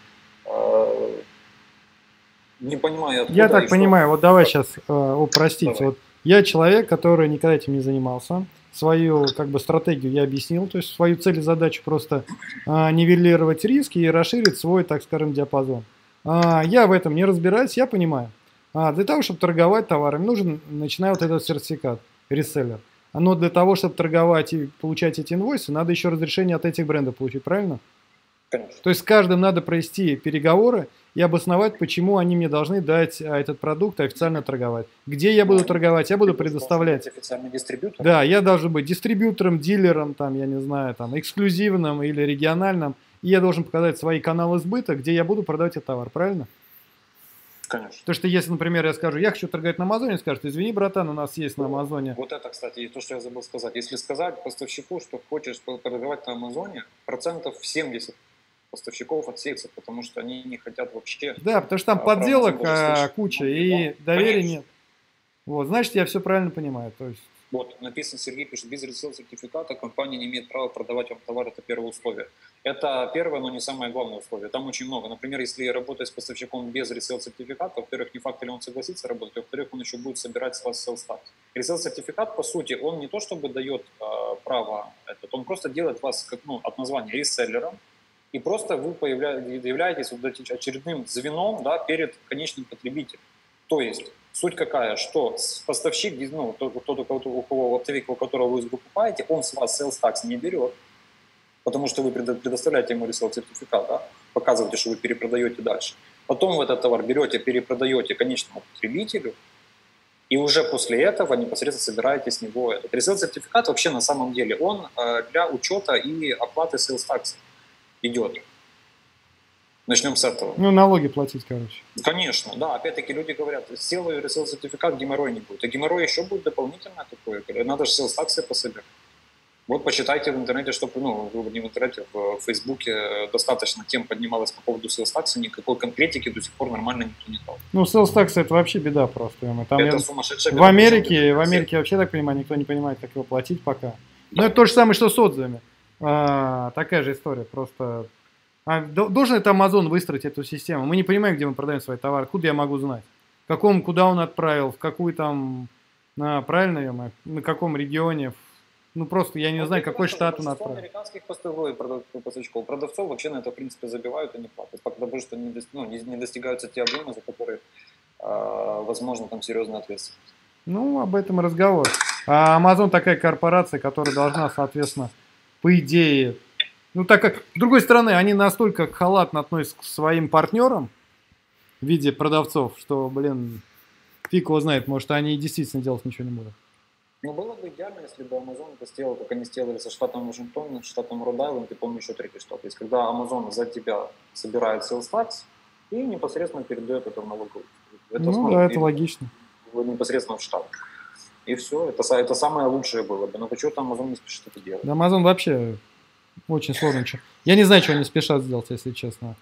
не понимаю, откуда. Я так понимаю, вот давай сейчас упростить. Давай. Вот я человек, который никогда этим не занимался. Свою как бы стратегию я объяснил, то есть свою цель и задачу просто нивелировать риски и расширить свой, так скажем, диапазон. Я в этом не разбираюсь, я понимаю. Для того, чтобы торговать товарами, нужен, начиная вот этот сертификат, реселлер. Но для того, чтобы торговать и получать эти инвойсы, надо еще разрешение от этих брендов получить, правильно? Конечно. То есть с каждым надо провести переговоры и обосновать, почему они мне должны дать этот продукт и официально торговать. Где я буду торговать? Я буду предоставлять. Официальный дистрибьютор? Да, я должен быть дистрибьютором, дилером, там, я не знаю, там, эксклюзивным или региональным. И я должен показать свои каналы сбыта, где я буду продавать этот товар, правильно? Конечно. То, что если, например, я скажу, я хочу торговать на Амазоне, скажут, извини, братан, у нас есть на Амазоне. Вот это, кстати, и то, что я забыл сказать. Если сказать поставщику, что хочешь торговать на Амазоне, 70% поставщиков отсеется, потому что они не хотят вообще. Да, потому что там подделок куча и доверия нет. Вот, значит, я все правильно понимаю. То есть... Вот, написано, Сергей пишет, без ресейл-сертификата компания не имеет права продавать вам товар, это первое условие. Это первое, но не самое главное условие. Там очень много. Например, если я работаю с поставщиком без ресейл-сертификата, во-первых, не факт, ли он согласится работать, во-вторых, он еще будет собирать с вас sales tax. Ресейл-сертификат, по сути, он не то чтобы дает право, он просто делает вас от названия реселлером, и просто вы являетесь очередным звеном, да, перед конечным потребителем. То есть суть какая, что поставщик, у кого оптовик, у которого вы покупаете, он с вас sales tax не берет, потому что вы предоставляете ему ресейл-сертификат, да, показываете, что вы перепродаете дальше. Потом вы этот товар берете, перепродаете конечному потребителю, и уже после этого непосредственно собираете с него этот ресейл-сертификат. Вообще на самом деле он для учета и оплаты sales tax идет. Начнем с этого. Ну, налоги платить, короче. Конечно, да. Опять-таки люди говорят, сделаю ресейл-сертификат, геморрой не будет. А геморрой еще будет дополнительно такое. Надо же sales tax пособирать. Вот почитайте в интернете, чтобы, не в интернете, в Фейсбуке достаточно тем поднималось по поводу sales tax, никакой конкретики до сих пор нормально никто не дал. Ну, sales tax это вообще беда просто. Там это сумасшедшая беда. В Америке вообще, так понимаю, никто не понимает, как его платить пока. Да. Но это то же самое, что с отзывами. Такая же история, просто... должен это Amazon выстроить эту систему? Мы не понимаем, где мы продаем свои товары. Откуда я могу знать? Куда он отправил, в какую там... правильно, на каком регионе? Ну, просто я не знаю, какой штат он отправил. Американских поставщиков, продавцов вообще на это, в принципе, забивают и не платят, потому что не достигаются те объемы, за которые, возможно, там серьезная ответственность. Ну, об этом и разговор. А Amazon такая корпорация, которая должна, соответственно, по идее... Ну, так как, с другой стороны, они настолько халатно относятся к своим партнерам в виде продавцов, что, фиг его знает, может, они действительно делать ничего не будут. Ну, было бы идеально, если бы Amazon это сделал, как они сделали со штатом Вашингтон, штатом Род-Айленд и, помню, еще третий штат. То есть, когда Amazon за тебя собирает sales tax и непосредственно передает это в налоговую. Это логично. Непосредственно в штат. И все, это самое лучшее было бы. Но почему-то Amazon не спешит это делать. Да, Amazon вообще очень сложно. Я не знаю, что они спешат сделать, если честно.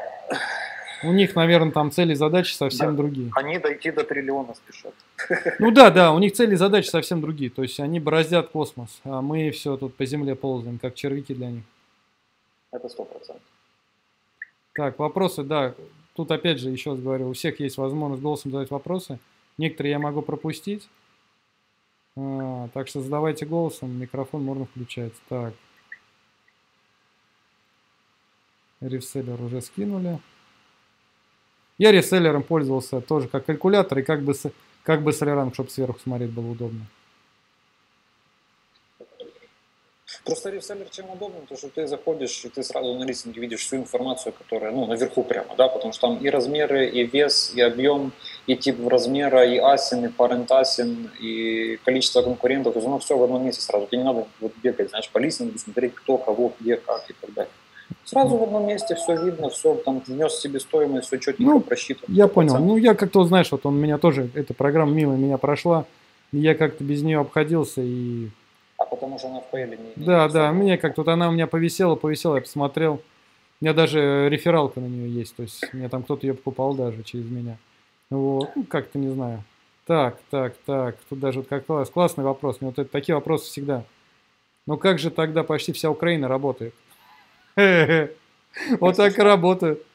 У них, наверное, там цели и задачи совсем другие. Они дойти до триллиона спешат. Ну да, у них цели и задачи совсем другие. То есть они бороздят космос, а мы все тут по земле ползаем, как червяки для них. Это 100%. Так, вопросы, да. Тут опять же, еще раз говорю, у всех есть возможность голосом задать вопросы. Некоторые я могу пропустить. Так что задавайте голосом, микрофон можно включать. Так. Reseller уже скинули. Я реселлером пользовался тоже как калькулятор и как бы солеранг, чтобы сверху смотреть было удобно. Просто реселлер чем удобно, то что ты заходишь, и ты сразу на листинге видишь всю информацию, которая, ну, наверху прямо, да, потому что там и размеры, и вес, и объем, и тип размера, и асин, и парент асин, и количество конкурентов, то есть оно все в одном месте сразу. Тебе не надо вот бегать, знаешь, по листингу, смотреть, кто, кого, где, как и так далее. Сразу в одном месте все видно, все там внес себестоимость, все четенько просчитано. Я понял. Ну, я как-то, знаешь, вот он меня тоже, эта программа мимо меня прошла, и я как-то без нее обходился и... Потому что она в PL не... Да, мне как-то вот она у меня повисела, я посмотрел. У меня даже рефералка на нее есть, то есть мне там кто-то ее покупал даже через меня. Вот, ну, как-то не знаю. Так, тут даже вот как классный вопрос. Мне вот такие вопросы всегда. Но как же тогда почти вся Украина работает? Вот так и работают.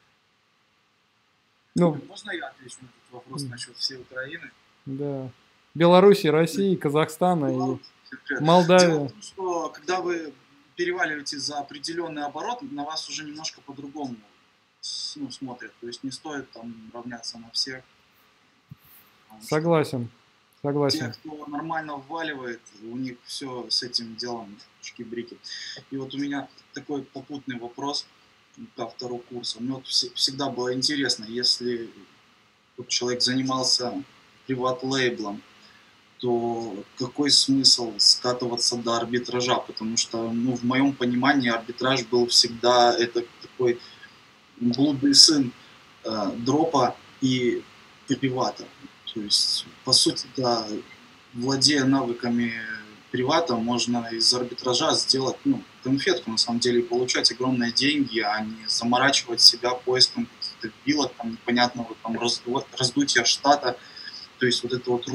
Можно я отвечу на этот вопрос насчет всей Украины? Да. Белоруссии, России, Казахстана и Молдавия. Дело в том, что когда вы переваливаете за определенный оборот, на вас уже немножко по-другому смотрят. То есть не стоит там равняться на всех. Согласен. Те, кто нормально вваливает, у них все с этим делом шки-брики. И вот у меня такой попутный вопрос к автору курса. Мне вот всегда было интересно, если человек занимался приват-лейблом, то какой смысл скатываться до арбитража? Потому что, в моем понимании, арбитраж был всегда это такой блудный сын дропа и привата. То есть, по сути, да, владея навыками привата, можно из арбитража сделать конфетку, на самом деле, и получать огромные деньги, а не заморачивать себя поиском каких-то вилок, там, непонятного там, раздутия штата. То есть вот это вот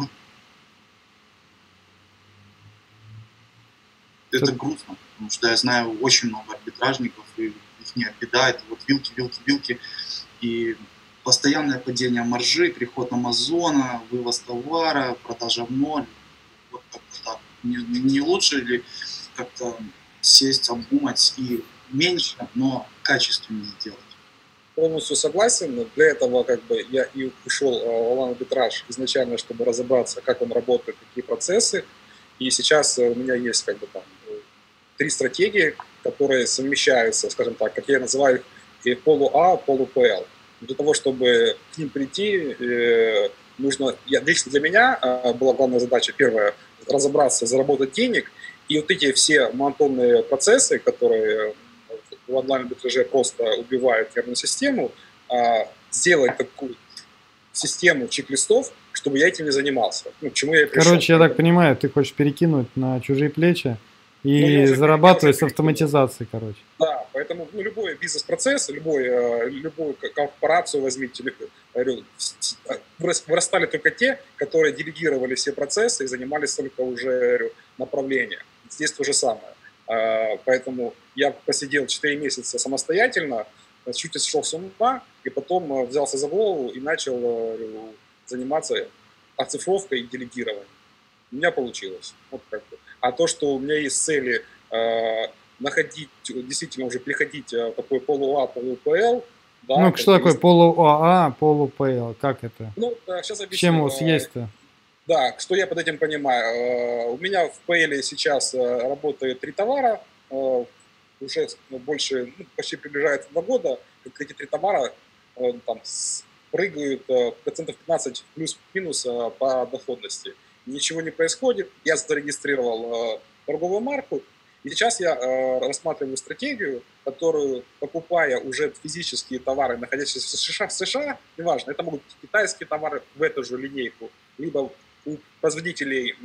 это грустно, потому что я знаю очень много арбитражников, и их беда, это вот вилки, и постоянное падение маржи, переход на Амазона, вывоз товара, продажа в ноль. Вот как-то так. Не лучше ли как-то сесть, обдумать и меньше, но качественнее сделать? Полностью согласен. Для этого я и ушел в онлайн-арбитраж изначально, чтобы разобраться, как он работает, какие процессы. И сейчас у меня есть 3 стратегии, которые совмещаются, скажем так, как я называю их, полу-А, полу-ПЛ. Для того, чтобы к ним прийти, нужно, лично для меня была главная задача, первая, разобраться, заработать денег, и вот эти все монотонные процессы, которые в онлайн-арбитраже просто убивают нервную систему, сделать такую систему чек-листов, чтобы я этим не занимался. К чему я и пришел. Короче, я так понимаю, ты хочешь перекинуть на чужие плечи и зарабатывать с автоматизацией, короче. Да, поэтому любой бизнес-процесс, любую корпорацию возьмите, вырастали только те, которые делегировали все процессы и занимались только уже направлением. Здесь то же самое. Поэтому я посидел 4 месяца самостоятельно, чуть не сошел с ума, и потом взялся за голову и начал заниматься оцифровкой и делегированием. У меня получилось. Вот как-то. А то, что у меня есть цели находить, действительно уже приходить такой полу-А, полу-ПЛ. Да, что такое полу-АА, полу-ПЛ? Как это? Сейчас объясню. Чем его съесть-то? Да, что я под этим понимаю. У меня в ПЛ сейчас работает 3 товара, уже больше, почти приближается 2 года, как эти 3 товара там прыгают процентов 15 плюс-минус по доходности. Ничего не происходит. Я зарегистрировал торговую марку, и сейчас я рассматриваю стратегию, которую, покупая уже физические товары, находящиеся в США, неважно, это могут быть китайские товары в эту же линейку, либо у производителей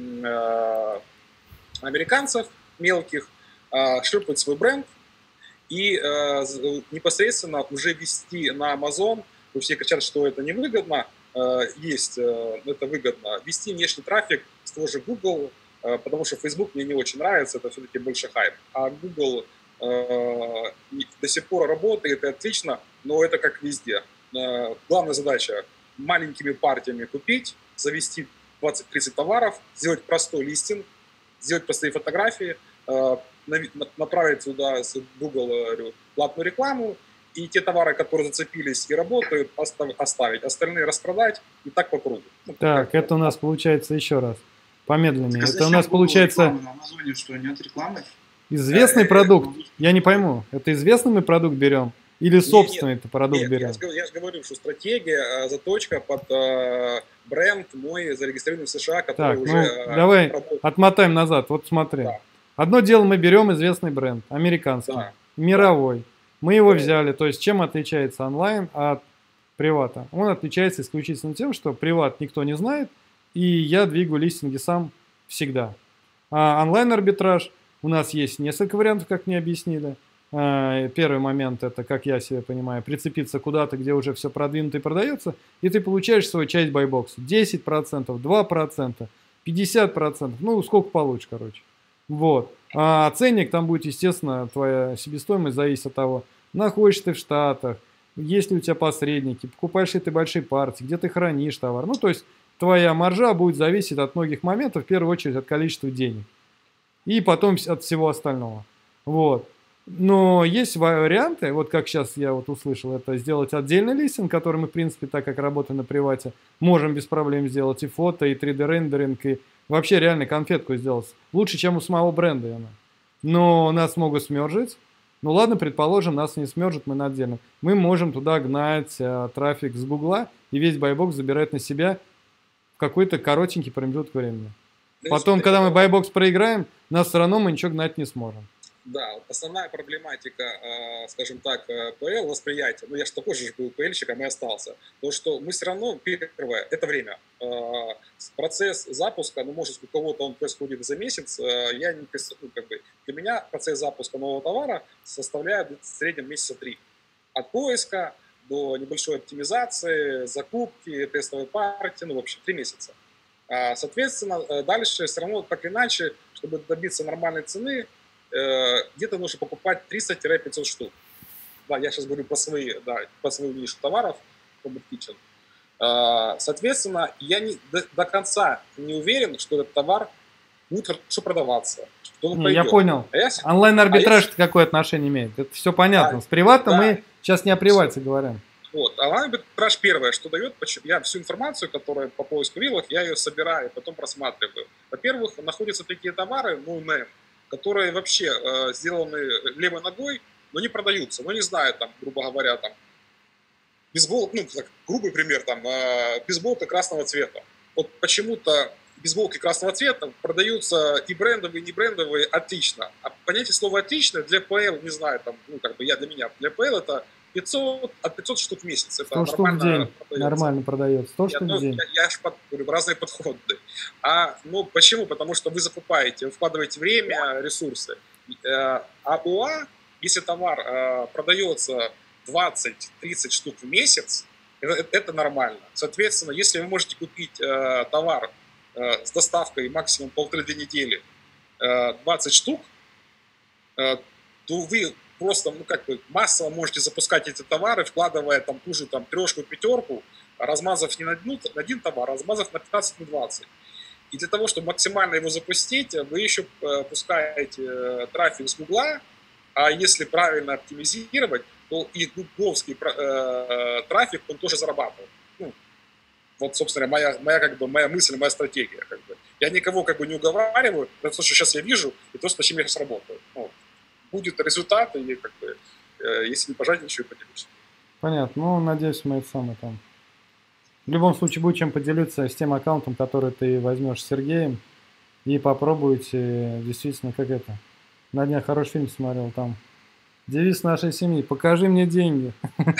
американцев мелких, шлепнуть свой бренд и непосредственно уже вести на Amazon. Все кричат, что это невыгодно. Это выгодно. Вести внешний трафик с того же Google, потому что Facebook мне не очень нравится, это все-таки больше хайп. А Google до сих пор работает и отлично, но это как везде. Главная задача – маленькими партиями купить, завести 20-30 товаров, сделать простой листинг, сделать простые фотографии, направить туда с Google платную рекламу, и те товары, которые зацепились и работают, оставить, остальные распродать, и так по кругу. Ну, Так, это у нас получается еще раз, помедленнее. Так, а Это у зачем нас Google получается рекламы на Амазоне, что нет рекламы? известный продукт. Я не пойму, это известный мы продукт берем или собственный это продукт Нет, берем? я же говорю, что стратегия, заточка под бренд мой зарегистрированный в США, который Так, уже ну давай работает. отмотаем назад. Вот смотри. Да. Одно дело, мы берем известный бренд, американский, Да. мировой. Мы его Да. взяли. То есть чем отличается онлайн от привата? Он отличается исключительно тем, что приват никто не знает, и я двигаю листинги сам всегда. А онлайн-арбитраж, у нас есть несколько вариантов, как мне объяснили. Первый момент, это, как я себе понимаю, прицепиться куда-то, где уже все продвинуто и продается, и ты получаешь свою часть байбокса. 10%, 2%, 50%, ну, сколько получишь, короче. Вот. А ценник там будет, естественно, твоя себестоимость зависит от того, находишься ты в Штатах, есть ли у тебя посредники, покупаешь ли ты большие партии, где ты хранишь товар. Ну, то есть твоя маржа будет зависеть от многих моментов, в первую очередь от количества денег. И потом от всего остального. Вот. Но есть варианты, вот как сейчас я вот услышал, это сделать отдельный листинг, который мы, в принципе, так как работаем на привате, можем без проблем сделать и фото, и 3D-рендеринг, и вообще реально конфетку сделать. Лучше, чем у самого бренда. Но нас могут смержить. Ну ладно, предположим, нас не смержат, мы на отдельном. Мы можем туда гнать трафик с Гугла и весь байбокс забирать на себя в какой-то коротенький промежуток времени. Потом, когда мы байбокс проиграем, нас все равно мы ничего гнать не сможем. Да, основная проблематика, скажем так, ПЛ восприятия, ну я же такой же был ПЛщиком и остался, то что мы все равно, первое, это время. Процесс запуска, ну может у кого-то он происходит за месяц, я не представляю, как бы, для меня процесс запуска нового товара составляет в среднем месяца 3. От поиска до небольшой оптимизации, закупки, тестовой партии, ну в общем 3 месяца. Соответственно, дальше все равно так или иначе, чтобы добиться нормальной цены, где-то нужно покупать 300-500 штук. Да, я сейчас говорю про свою нишу товаров, Combat Kitchen. Соответственно, я до конца не уверен, что этот товар будет хорошо продаваться. Что он я понял. Онлайн-арбитраж какое отношение имеет? Это все понятно. С приватом мы сейчас не о привате говорим. Вот. Онлайн-арбитраж первое, что дает, я всю информацию, которая по поиску вилок, я ее собираю, потом просматриваю. Во-первых, находятся такие товары, no-name, которые вообще сделаны левой ногой, но не продаются. Ну, не знаю, там, грубо говоря, там, бейсбол, ну, так, грубый пример, там, бейсболка красного цвета. Вот почему-то бейсболки красного цвета продаются и брендовые, и не брендовые отлично. А понятие слова отлично для ПЛ, не знаю, там, ну, как бы для меня, для ПЛ это 500 штук в месяц. Это 100 штук в день нормально продается. 100 штук в день. Я же говорю, разные подходы. Ну, почему? Потому что вы закупаете, вы вкладываете время, ресурсы. А УА, если товар продается 20-30 штук в месяц, это нормально. Соответственно, если вы можете купить товар с доставкой максимум 1,5-2 недели 20 штук, то вы просто, ну, как бы массово можете запускать эти товары, вкладывая там ту же там 3-5, размазав не на один товар, а размазав на 15-20. И для того, чтобы максимально его запустить, вы еще пускаете трафик с Гугла, а если правильно оптимизировать, то и гугловский трафик, он тоже зарабатывает. Ну, вот, собственно, моя мысль, моя стратегия. Как бы. Я никого как бы не уговариваю, это то, что сейчас я вижу, и то, с чем я сейчас работаю. Ну, будет результат, и как бы, если не пожадничаю, поделюсь. Понятно. Ну, надеюсь, мы это самое там. В любом случае, будет чем поделиться с тем аккаунтом, который ты возьмешь с Сергеем, и попробуйте действительно, как это. На днях хороший фильм смотрел, там девиз нашей семьи: покажи мне деньги.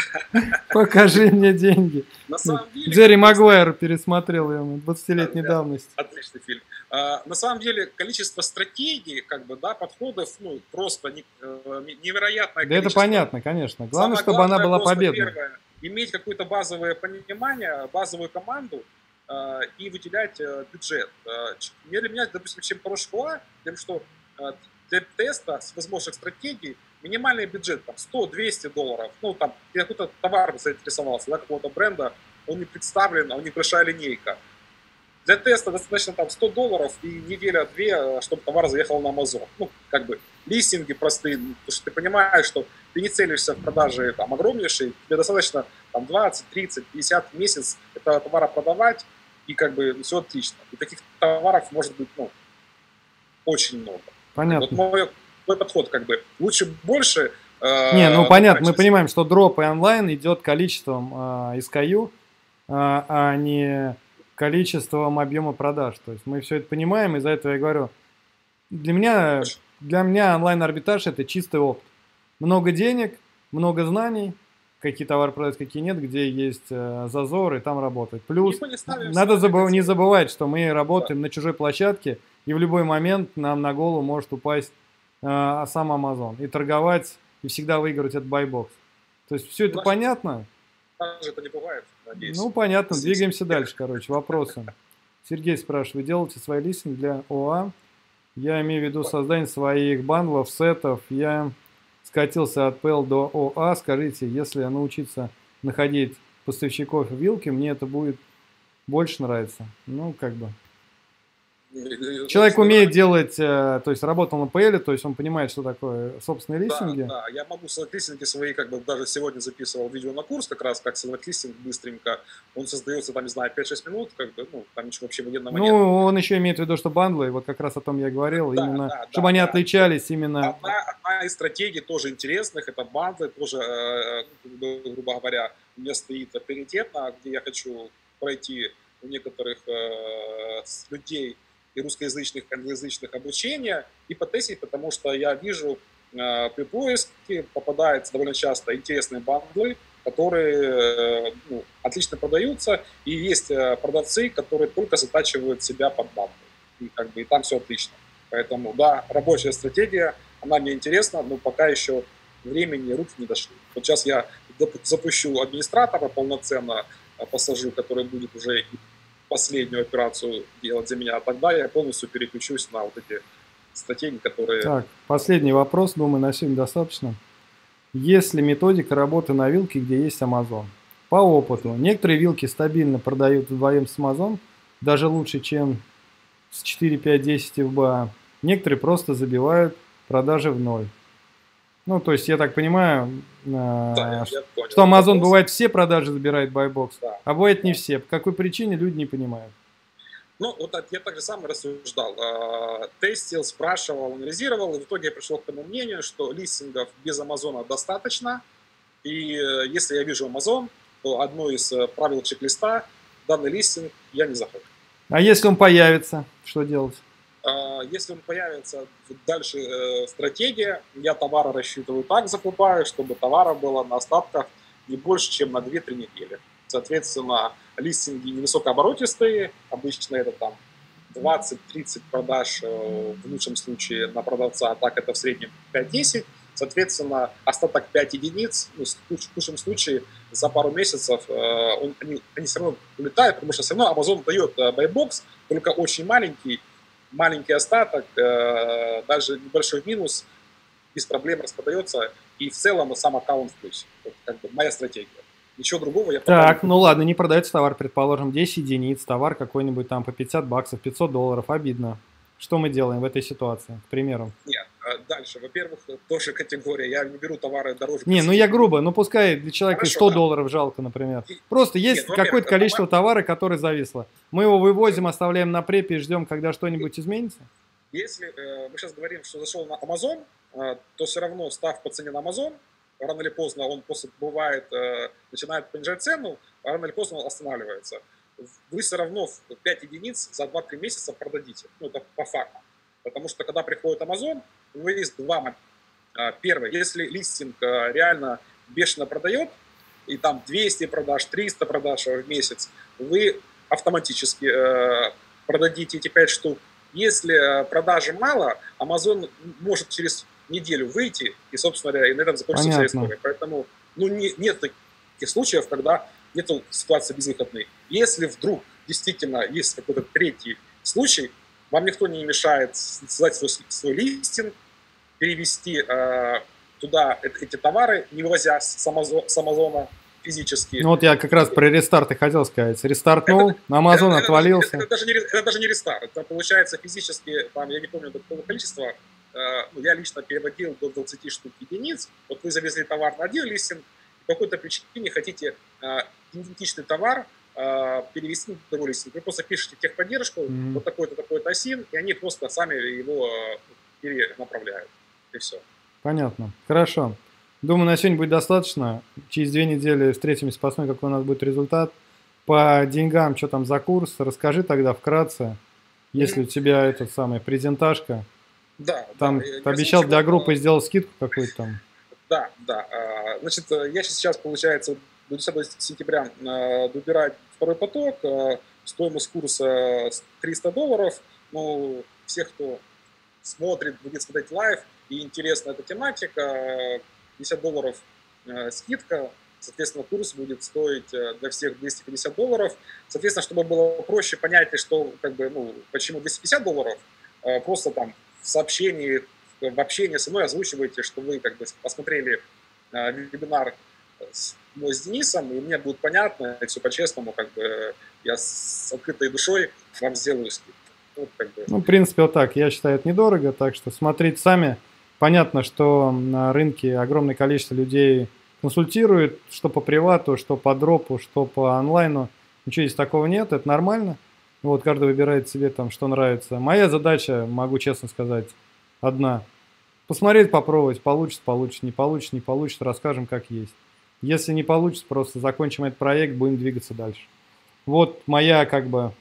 Покажи мне деньги. Джерри Магуайр пересмотрел его 20-летней давности. Отличный фильм. На самом деле, количество стратегий, как бы, да, подходов, ну, просто невероятное количество. Да это понятно, конечно. Главное, чтобы она была победной. Иметь какое-то базовое понимание, базовую команду и выделять бюджет. Для меня, допустим, чем хороший УА, тем, что для теста с возможных стратегий минимальный бюджет, там, $100-200. Ну, там, какой-то товар заинтересовался, да, какого-то бренда, он не представлен, у них большая линейка. Для теста достаточно там $100 и неделя-две, чтобы товар заехал на Amazon. Ну, как бы, листинги простые, потому что ты понимаешь, что ты не целишься в продаже там огромнейшей, тебе достаточно там 20, 30, 50 в месяц этого товара продавать, и как бы все отлично. И таких товаров может быть, ну, очень много. Понятно. Вот мой подход как бы лучше больше. Не, ну понятно, мы понимаем, что дроп и онлайн идет количеством SKU, а не количеством объема продаж. То есть мы все это понимаем, из-за этого я говорю, для меня онлайн-арбитраж это чистый опыт. Много денег, много знаний, какие товары продать, какие нет, где есть зазор, и там работать. Плюс надо не забывать, что мы работаем на чужой площадке, и в любой момент нам на голову может упасть сам Amazon. И торговать, и всегда выигрывать этот байбокс. То есть все это понятно? Это не бывает, надеюсь. Ну, понятно. Двигаемся дальше, короче. Вопросы. Сергей спрашивает, вы делаете свои листинги для ОА? Я имею в виду создание своих бандлов, сетов. Я скатился от PL до ОА. Скажите, если научиться находить поставщиков вилки, мне это будет больше нравиться. Ну, как бы. Человек умеет делать, то есть работал на PL, то есть он понимает, что такое собственные листинги. Да, я могу создать листинги свои, как бы даже сегодня записывал видео на курс, как раз как создать листинг быстренько. Он создается там, не знаю, 5-6 минут, как бы, ну, там ничего вообще военного нет. Ну, он еще имеет в виду, что бандлы, вот как раз о том я говорил, да, именно, да, чтобы они отличались именно. Одна из стратегий тоже интересных, это бандлы, тоже, грубо говоря, у меня стоит приоритетно, где я хочу пройти у некоторых людей и русскоязычных, и англоязычных обучения и потестить, потому что я вижу при поиске попадаются довольно часто интересные бандлы, которые отлично продаются, и есть продавцы, которые только затачивают себя под бандлы, и как бы и там все отлично. Поэтому да, рабочая стратегия, она мне интересна, но пока еще времени, руки не дошли. Вот сейчас я запущу администратора полноценно, посажу, который будет уже последнюю операцию делать за меня, а тогда я полностью переключусь на вот эти стратегии, которые... Так, последний вопрос, думаю, на сегодня достаточно. Есть ли методика работы на вилке, где есть Amazon? По опыту, некоторые вилки стабильно продают вдвоем с Amazon, даже лучше, чем с 4, 5, 10 FBA. Некоторые просто забивают продажи в ноль. Ну, то есть, я так понимаю, да, что Amazon бывает все продажи забирает байбокс, да, а бывает не все. По какой причине, люди не понимают. Ну, вот я так же сам рассуждал. Тестил, спрашивал, анализировал, и в итоге я пришел к тому мнению, что листингов без Амазона достаточно. И если я вижу Amazon, то одно из правил чек-листа – данный листинг я не захожу. А если он появится, что делать? Если он появится, дальше стратегия. Я товары рассчитываю так, закупаю, чтобы товара было на остатках не больше, чем на 2-3 недели. Соответственно, листинги невысокооборотистые, обычно это там 20-30 продаж в лучшем случае на продавца, а так это в среднем 5-10. Соответственно, остаток 5 единиц, ну, в лучшем случае за пару месяцев они все равно улетают, потому что все равно Amazon дает байбокс, только очень маленький остаток, даже небольшой минус, без проблем распродается, и в целом сам аккаунт в плюсе. Это как бы моя стратегия. Ничего другого я пока Так, ну ладно, не продается товар, предположим, 10 единиц, товар какой-нибудь там по 50 баксов, 500 долларов, обидно. Что мы делаем в этой ситуации, к примеру? Нет, дальше, во-первых, тоже категория, я не беру товары дороже. Не, ну я грубо, ну пускай для человека хорошо, 100 долларов жалко, например. Просто есть какое-то количество товара, которое зависло. Мы его вывозим, оставляем на препе и ждем, когда что-нибудь изменится? Если мы сейчас говорим, что зашел на Amazon, то все равно став по цене на Amazon, рано или поздно он просто бывает, начинает понижать цену, а рано или поздно он останавливается. Вы все равно 5 единиц за 2-3 месяца продадите. Ну, это по факту. Потому что, когда приходит Amazon, у него есть два момента. Первое, если листинг реально бешено продает, и там 200 продаж, 300 продаж в месяц, вы автоматически продадите эти 5 штук. Если продажи мало, Amazon может через неделю выйти, и, собственно говоря, и на этом закончится вся история. Поэтому нет таких случаев, когда нет ситуации безвыходной. Если вдруг действительно есть какой-то третий случай, вам никто не мешает создать свой листинг, перевести туда эти товары, не вывозя с Амазона физически. Ну вот я как раз про рестарт и хотел сказать. Рестартнул, Amazon отвалился. Это даже не рестарт. Это получается физически, там, я не помню до какого количества, ну, я лично переводил до 20 штук единиц. Вот вы завезли товар на один листинг, по какой-то причине хотите идентичный товар перевести на другой листинг. Вы просто пишете техподдержку, вот такой-то, такой-то ОСИН, и они просто сами его перенаправляют. И все. Понятно. Хорошо. Думаю, на сегодня будет достаточно. Через 2 недели встретимся, посмотрим, какой у нас будет результат. По деньгам, что там за курс, расскажи тогда вкратце, если у тебя эта самая презентажка. Да. Там ты обещал для группы сделать скидку какую-то там. Да. Значит, я сейчас, получается, до 10 сентября добираю второй поток. Стоимость курса $300. Ну, всех, кто смотрит, будет смотреть лайв и интересна эта тематика, $50 скидка. Соответственно, курс будет стоить для всех $250. Соответственно, чтобы было проще понять, что, как бы, ну, почему $250, просто там в сообщении, в общении со мной озвучиваете, что вы как бы посмотрели вебинар с Денисом, и мне будет понятно, и все по-честному, как бы я с открытой душой вам сделаю скидку. Вот, как бы. Ну, в принципе, вот так. Я считаю, это недорого, так что смотрите сами. Понятно, что на рынке огромное количество людей консультирует, что по привату, что по дропу, что по онлайну. Ничего здесь такого нет, это нормально. Вот, каждый выбирает себе там, что нравится. Моя задача, могу честно сказать, одна. Посмотреть, попробовать, получится, не получится, расскажем, как есть. Если не получится, просто закончим этот проект, будем двигаться дальше. Вот моя, как бы,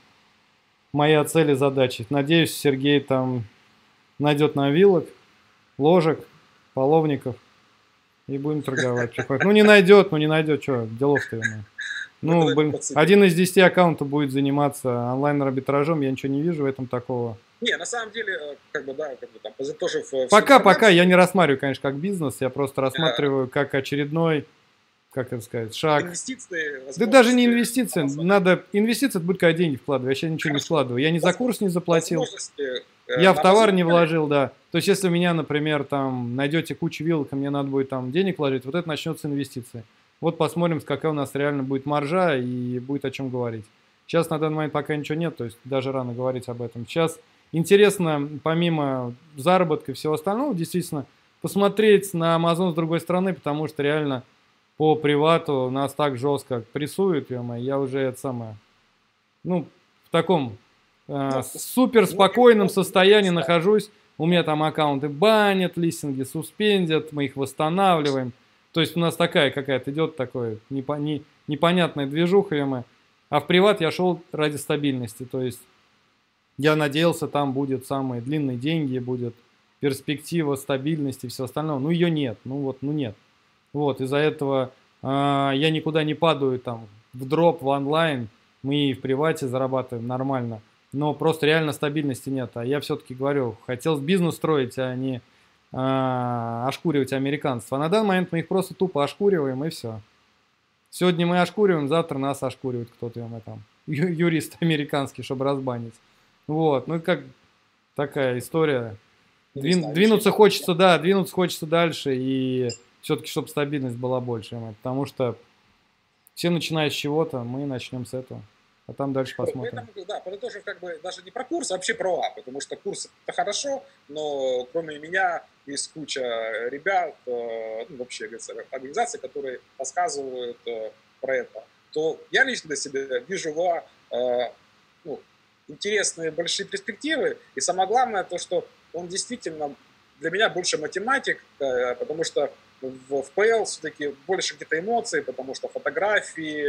моя цель и задача. Надеюсь, Сергей там найдет нам вилок, ложек, половников, и будем торговать. Ну, не найдет, что, делов-то ему. Ну, блин, 1 из 10 аккаунтов будет заниматься онлайн-арбитражом, я ничего не вижу в этом такого. Не, на самом деле, как бы, да, как бы там, тоже Пока я не рассматриваю, конечно, как бизнес, я просто рассматриваю как очередной, как это сказать, шаг. Инвестиции. Да даже не инвестиции, надо, инвестиции, это будет когда деньги вкладываю, я сейчас ничего не вкладываю, я ни за курс не заплатил, я в товар не вложил, да. То есть, если у меня, например, там, найдете кучу вилок, и мне надо будет там денег вложить, вот это начнется инвестиции. Вот посмотрим, какая у нас реально будет маржа и будет о чем говорить. Сейчас на данный момент пока ничего нет, то есть даже рано говорить об этом. Сейчас интересно, помимо заработка и всего остального, действительно, посмотреть на Amazon с другой стороны, потому что реально по привату нас так жестко прессуют, я уже это самое, ну, в таком супер спокойном состоянии нахожусь. У меня там аккаунты банят, листинги суспендят, мы их восстанавливаем. То есть у нас такая какая-то идет такое непонятная движуха. А в приват я шел ради стабильности. То есть я надеялся, там будет самые длинные деньги, будет перспектива стабильности и все остальное. Ну ее нет. Нет. Вот, из-за этого я никуда не падаю там в дроп, в онлайн. Мы и в привате зарабатываем нормально. Но просто реально стабильности нет. А я все-таки говорю, хотел бизнес строить, а не ошкуривать американцев. А на данный момент мы их просто тупо ошкуриваем, и все. Сегодня мы ошкуриваем, завтра нас ошкуривает кто-то там, юрист американский, чтобы разбанить. Вот, ну как такая история. Двинуться хочется дальше, и все-таки, чтобы стабильность была больше. Потому что все начинают с чего-то, мы начнем с этого. А там дальше посмотрим. Поэтому, да, подытожив, как бы даже не про курс, а вообще про А, потому что курс это хорошо, но кроме меня есть куча ребят, ну, вообще, организаций, которые рассказывают про это. То я лично для себя вижу в А интересные большие перспективы, и самое главное то, что он действительно для меня больше математик, потому что в FPL все-таки больше где-то эмоций, потому что фотографии,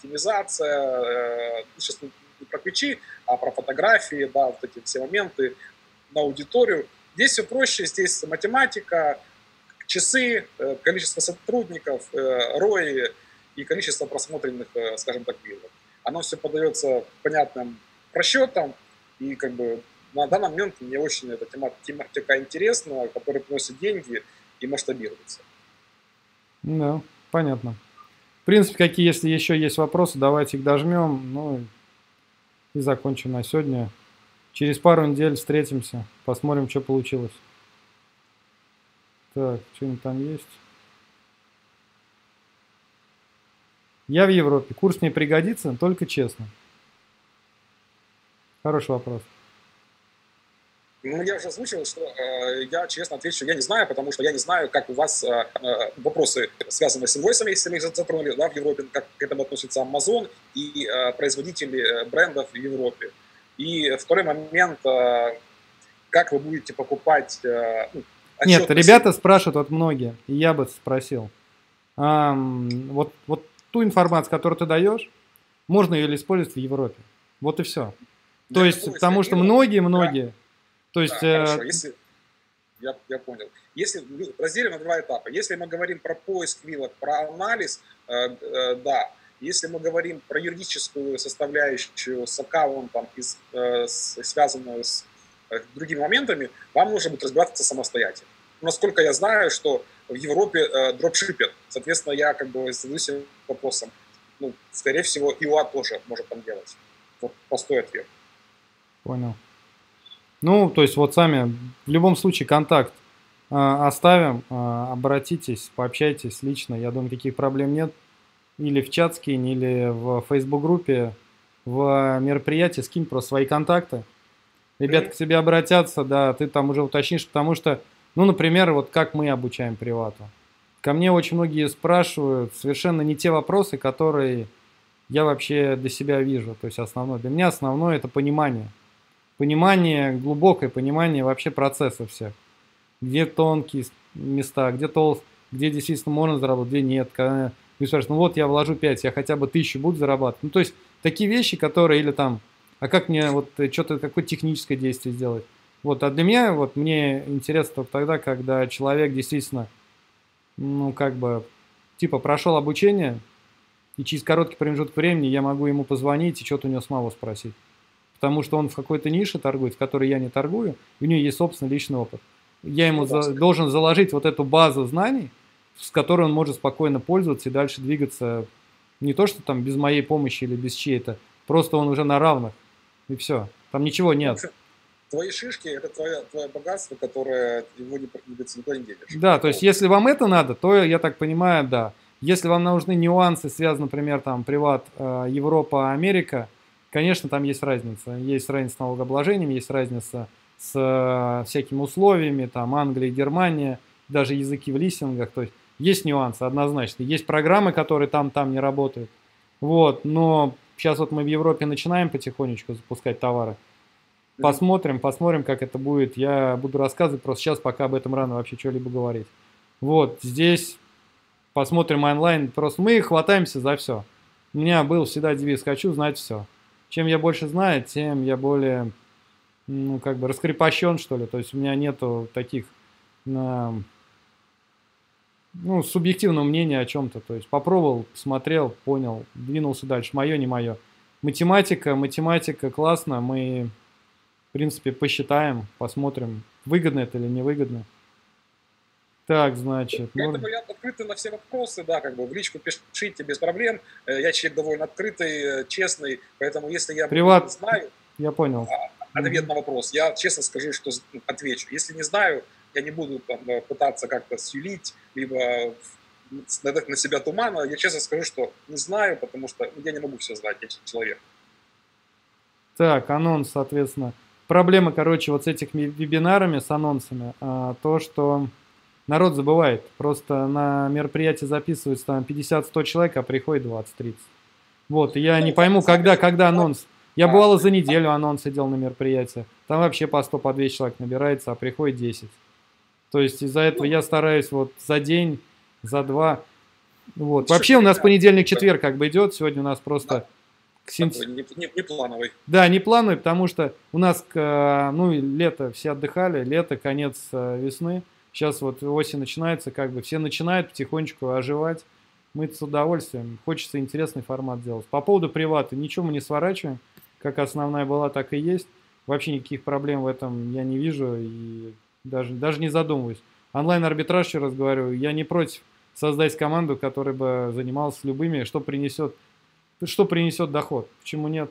оптимизация, сейчас не про ключи, а про фотографии, да, вот эти все моменты на аудиторию. Здесь все проще, здесь математика, часы, количество сотрудников, ROI и количество просмотренных, скажем так, вилок. Оно все подается понятным расчетом, и как бы на данный момент мне очень эта тематика интересна, которая приносит деньги и масштабируется. Да, понятно. В принципе, если еще есть вопросы, давайте их дожмем, ну и закончим на сегодня. Через пару недель встретимся, посмотрим, что получилось. Так, что-нибудь там есть? Я в Европе. Курс мне пригодится, только честно. Хороший вопрос. Ну, я уже озвучил, что я честно отвечу, я не знаю, потому что я не знаю, как у вас вопросы, связанные с инвойсами, если мы их затронули, да, в Европе, как к этому относится Amazon и производители брендов в Европе. И второй момент, как вы будете покупать Нет, отчет ребята спрашивают, вот многие, и я бы спросил, вот ту информацию, которую ты даешь, можно ее ли использовать в Европе? Вот и все. То есть, потому что многие, то есть... Да, хорошо, если... Я понял. Если разделим на два этапа. Если мы говорим про поиск вилок, про анализ, да. Если мы говорим про юридическую составляющую с аккаунтом, связанную с другими моментами, вам нужно будет разбираться самостоятельно. Насколько я знаю, что в Европе дропшиппер. Соответственно, я как бы задаюсь вопросом. Ну, скорее всего, ИОА тоже может там делать. Вот простой ответ. Понял. Ну, то есть вот сами, в любом случае, контакт оставим, обратитесь, пообщайтесь лично, я думаю, никаких проблем нет. Или в чат скинь, или в Facebook-группе, в мероприятии скинь просто свои контакты. Ребята к тебе обратятся, да, ты там уже уточнишь, потому что, ну, например, вот как мы обучаем привату. Ко мне очень многие спрашивают совершенно не те вопросы, которые я вообще для себя вижу. То есть основное, для меня основное это понимание. Понимание, глубокое понимание вообще процесса всех. Где тонкие места, где действительно можно заработать, где нет. Когда ты спрашиваешь, ну вот я вложу 5, я хотя бы 1000 буду зарабатывать. Ну то есть такие вещи, которые, или там, а как мне вот что-то, какое техническое действие сделать. Вот, а для меня, вот мне интересно только тогда, когда человек действительно, ну как бы, типа прошел обучение, и через короткий промежуток времени я могу ему позвонить и что-то у него самого спросить. Потому что он в какой-то нише торгует, в которой я не торгую, и у него есть собственный личный опыт. Я ему должен заложить вот эту базу знаний, с которой он может спокойно пользоваться и дальше двигаться не то, что там без моей помощи или без чьей-то, просто он уже на равных, и все. Там ничего нет. Твои шишки – это твое богатство, которое его никуда не денешь. Да, то есть если вам это надо, то, я так понимаю, да. Если вам нужны нюансы, связаны, например, там, приват Европа, Америка, конечно, там есть разница. Есть разница с налогообложением, есть разница с всякими условиями, там, Англия, Германия, даже языки в листингах. То есть нюансы однозначно. Есть программы, которые там не работают. Вот, но сейчас вот мы в Европе начинаем потихонечку запускать товары. Посмотрим, как это будет. Я буду рассказывать, просто сейчас пока об этом рано вообще что-либо говорить. Вот, здесь посмотрим онлайн. Просто мы хватаемся за все. У меня был всегда девиз «хочу знать все». Чем я больше знаю, тем я более, ну, как бы раскрепощен, что ли. То есть у меня нету таких, ну, субъективного мнения о чем-то. То есть попробовал, посмотрел, понял, двинулся дальше. Мое, не мое. Математика классно. Мы, в принципе, посчитаем, посмотрим, выгодно это или невыгодно. Так, значит. Поэтому я открытый на все вопросы, да, как бы в личку пишите без проблем. Я человек довольно открытый, честный, поэтому если я Приват, знаю, я понял. Ответ на вопрос, я честно скажу, что отвечу. Если не знаю, я не буду там пытаться как-то сюлить, либо надать на себя тумана. Я честно скажу, что не знаю, потому что я не могу все знать, я человек. Так, анонс, соответственно. Проблема, короче, вот с этими вебинарами, с анонсами, то, что народ забывает. Просто на мероприятие записывается там 50-100 человек, а приходит 20-30. Вот, и я не пойму, когда анонс. Я бывало за неделю анонсы делал на мероприятие. Там вообще по 100, по 200 человек набирается, а приходит 10. То есть из-за этого я стараюсь вот за день, за два. Вот. Вообще у нас понедельник-четверг как бы идет. Сегодня у нас просто... Не плановый. Да, не плановый, потому что у нас, ну, лето, все отдыхали, лето, конец весны. Сейчас вот осень начинается, как бы все начинают потихонечку оживать. Мы с удовольствием. Хочется интересный формат делать. По поводу привата, ничего мы не сворачиваем. Как основная была, так и есть. Вообще никаких проблем в этом я не вижу и даже не задумываюсь. Онлайн-арбитраж, еще раз говорю, я не против создать команду, которая бы занималась любыми, что принесет доход. Почему нет?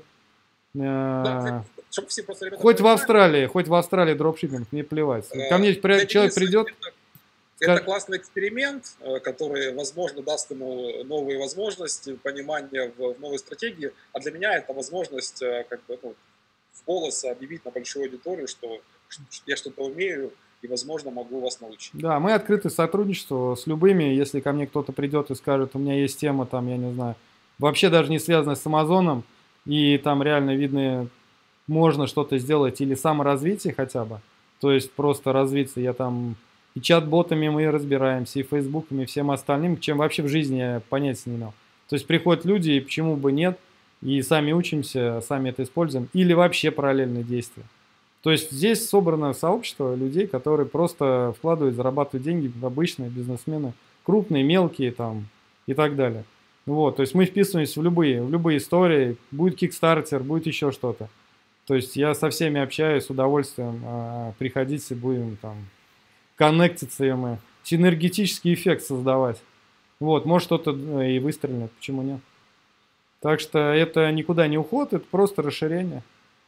Хоть в Австралии дропшиппинг, мне плевать. Ко мне человек придет... Это классный эксперимент, который, возможно, даст ему новые возможности, понимание в новой стратегии. А для меня это возможность как бы, в голос объявить на большую аудиторию, что я что-то умею и, возможно, могу вас научить. Да, мы открыты к сотрудничеству с любыми. Если ко мне кто-то придет и скажет, у меня есть тема, там, я не знаю, вообще даже не связанная с Амазоном, и там реально видно, можно что-то сделать или саморазвитие хотя бы, то есть просто развиться. Я там и чат-ботами мы разбираемся, и фейсбуками, и всем остальным, чем вообще в жизни я понятия не имел. То есть приходят люди, и почему бы нет, и сами учимся, сами это используем, или вообще параллельные действия. То есть здесь собрано сообщество людей, которые просто вкладывают, зарабатывают деньги, обычные бизнесмены, крупные, мелкие там и так далее. Вот, то есть мы вписываемся в любые истории, будет кикстартер, будет еще что-то. То есть я со всеми общаюсь с удовольствием, приходите, будем там коннектиться, и мы синергетический эффект создавать. Вот, может что-то и выстрелит, почему нет. Так что это никуда не уход, это просто расширение.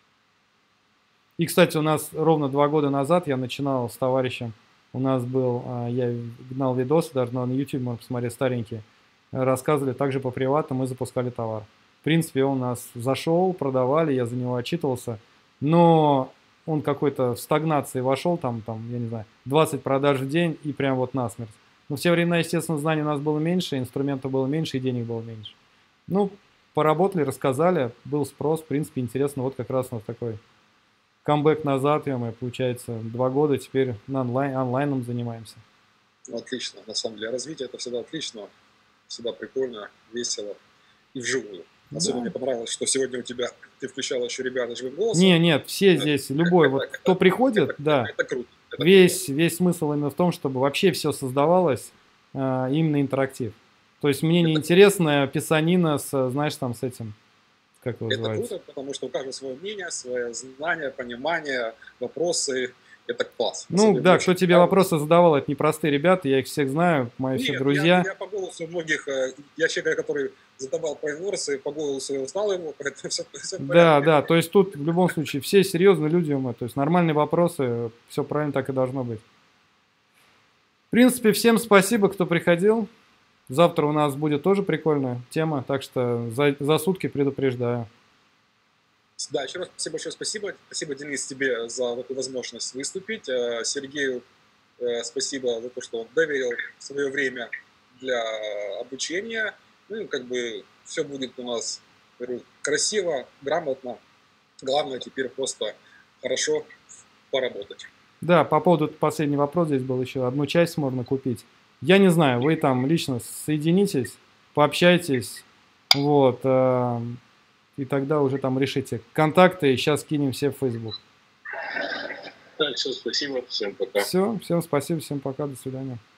И, кстати, у нас ровно 2 года назад я начинал с товарищем, у нас был, я гнал видосы, даже на YouTube можно посмотреть, старенькие, рассказывали также по привату, мы запускали товар. В принципе, он у нас зашел, продавали, я за него отчитывался, но он какой-то в стагнации вошел, там, я не знаю, 20 продаж в день и прям вот насмерть. Но в те времена, естественно, знаний у нас было меньше, инструментов было меньше и денег было меньше. Ну, поработали, рассказали, был спрос, в принципе, интересно, вот как раз у нас такой камбэк назад, и мы, получается, 2 года теперь онлайном занимаемся. Отлично, на самом деле. Развитие это всегда отлично, всегда прикольно, весело и вживую. Особенно мне понравилось, что сегодня у тебя, ты включал еще ребята живым голосом. Нет, все здесь, любой, вот кто приходит, да, это круто. весь смысл именно в том, чтобы вообще все создавалось именно интерактив. То есть мне не интересно писанина знаешь, там с этим, как его называется. Это круто, потому что у каждого свое мнение, свое знание, понимание, вопросы. Это класс. Ну да, кто тебе вопросы задавал, это непростые ребята, я их всех знаю, мои все друзья. Я по голосу многих, я человек, который задавал по инворсы, по голосу знал его, поэтому все Да, то есть тут в любом случае все серьезные люди, то есть нормальные вопросы, все правильно так и должно быть. В принципе, всем спасибо, кто приходил. Завтра у нас будет тоже прикольная тема, так что за сутки предупреждаю. Да, еще раз спасибо, большое спасибо. Спасибо, Денис, тебе за эту возможность выступить. Сергею спасибо за то, что он доверил свое время для обучения. Ну и как бы все будет у нас, говорю, красиво, грамотно. Главное теперь просто хорошо поработать. Да, по поводу последний вопрос здесь был еще. Одну часть можно купить. Я не знаю, вы там лично соединитесь, пообщайтесь, вот, и тогда уже там решите. Контакты сейчас кинем все в Facebook. Так, все, спасибо, всем пока. Все, всем спасибо, всем пока, до свидания.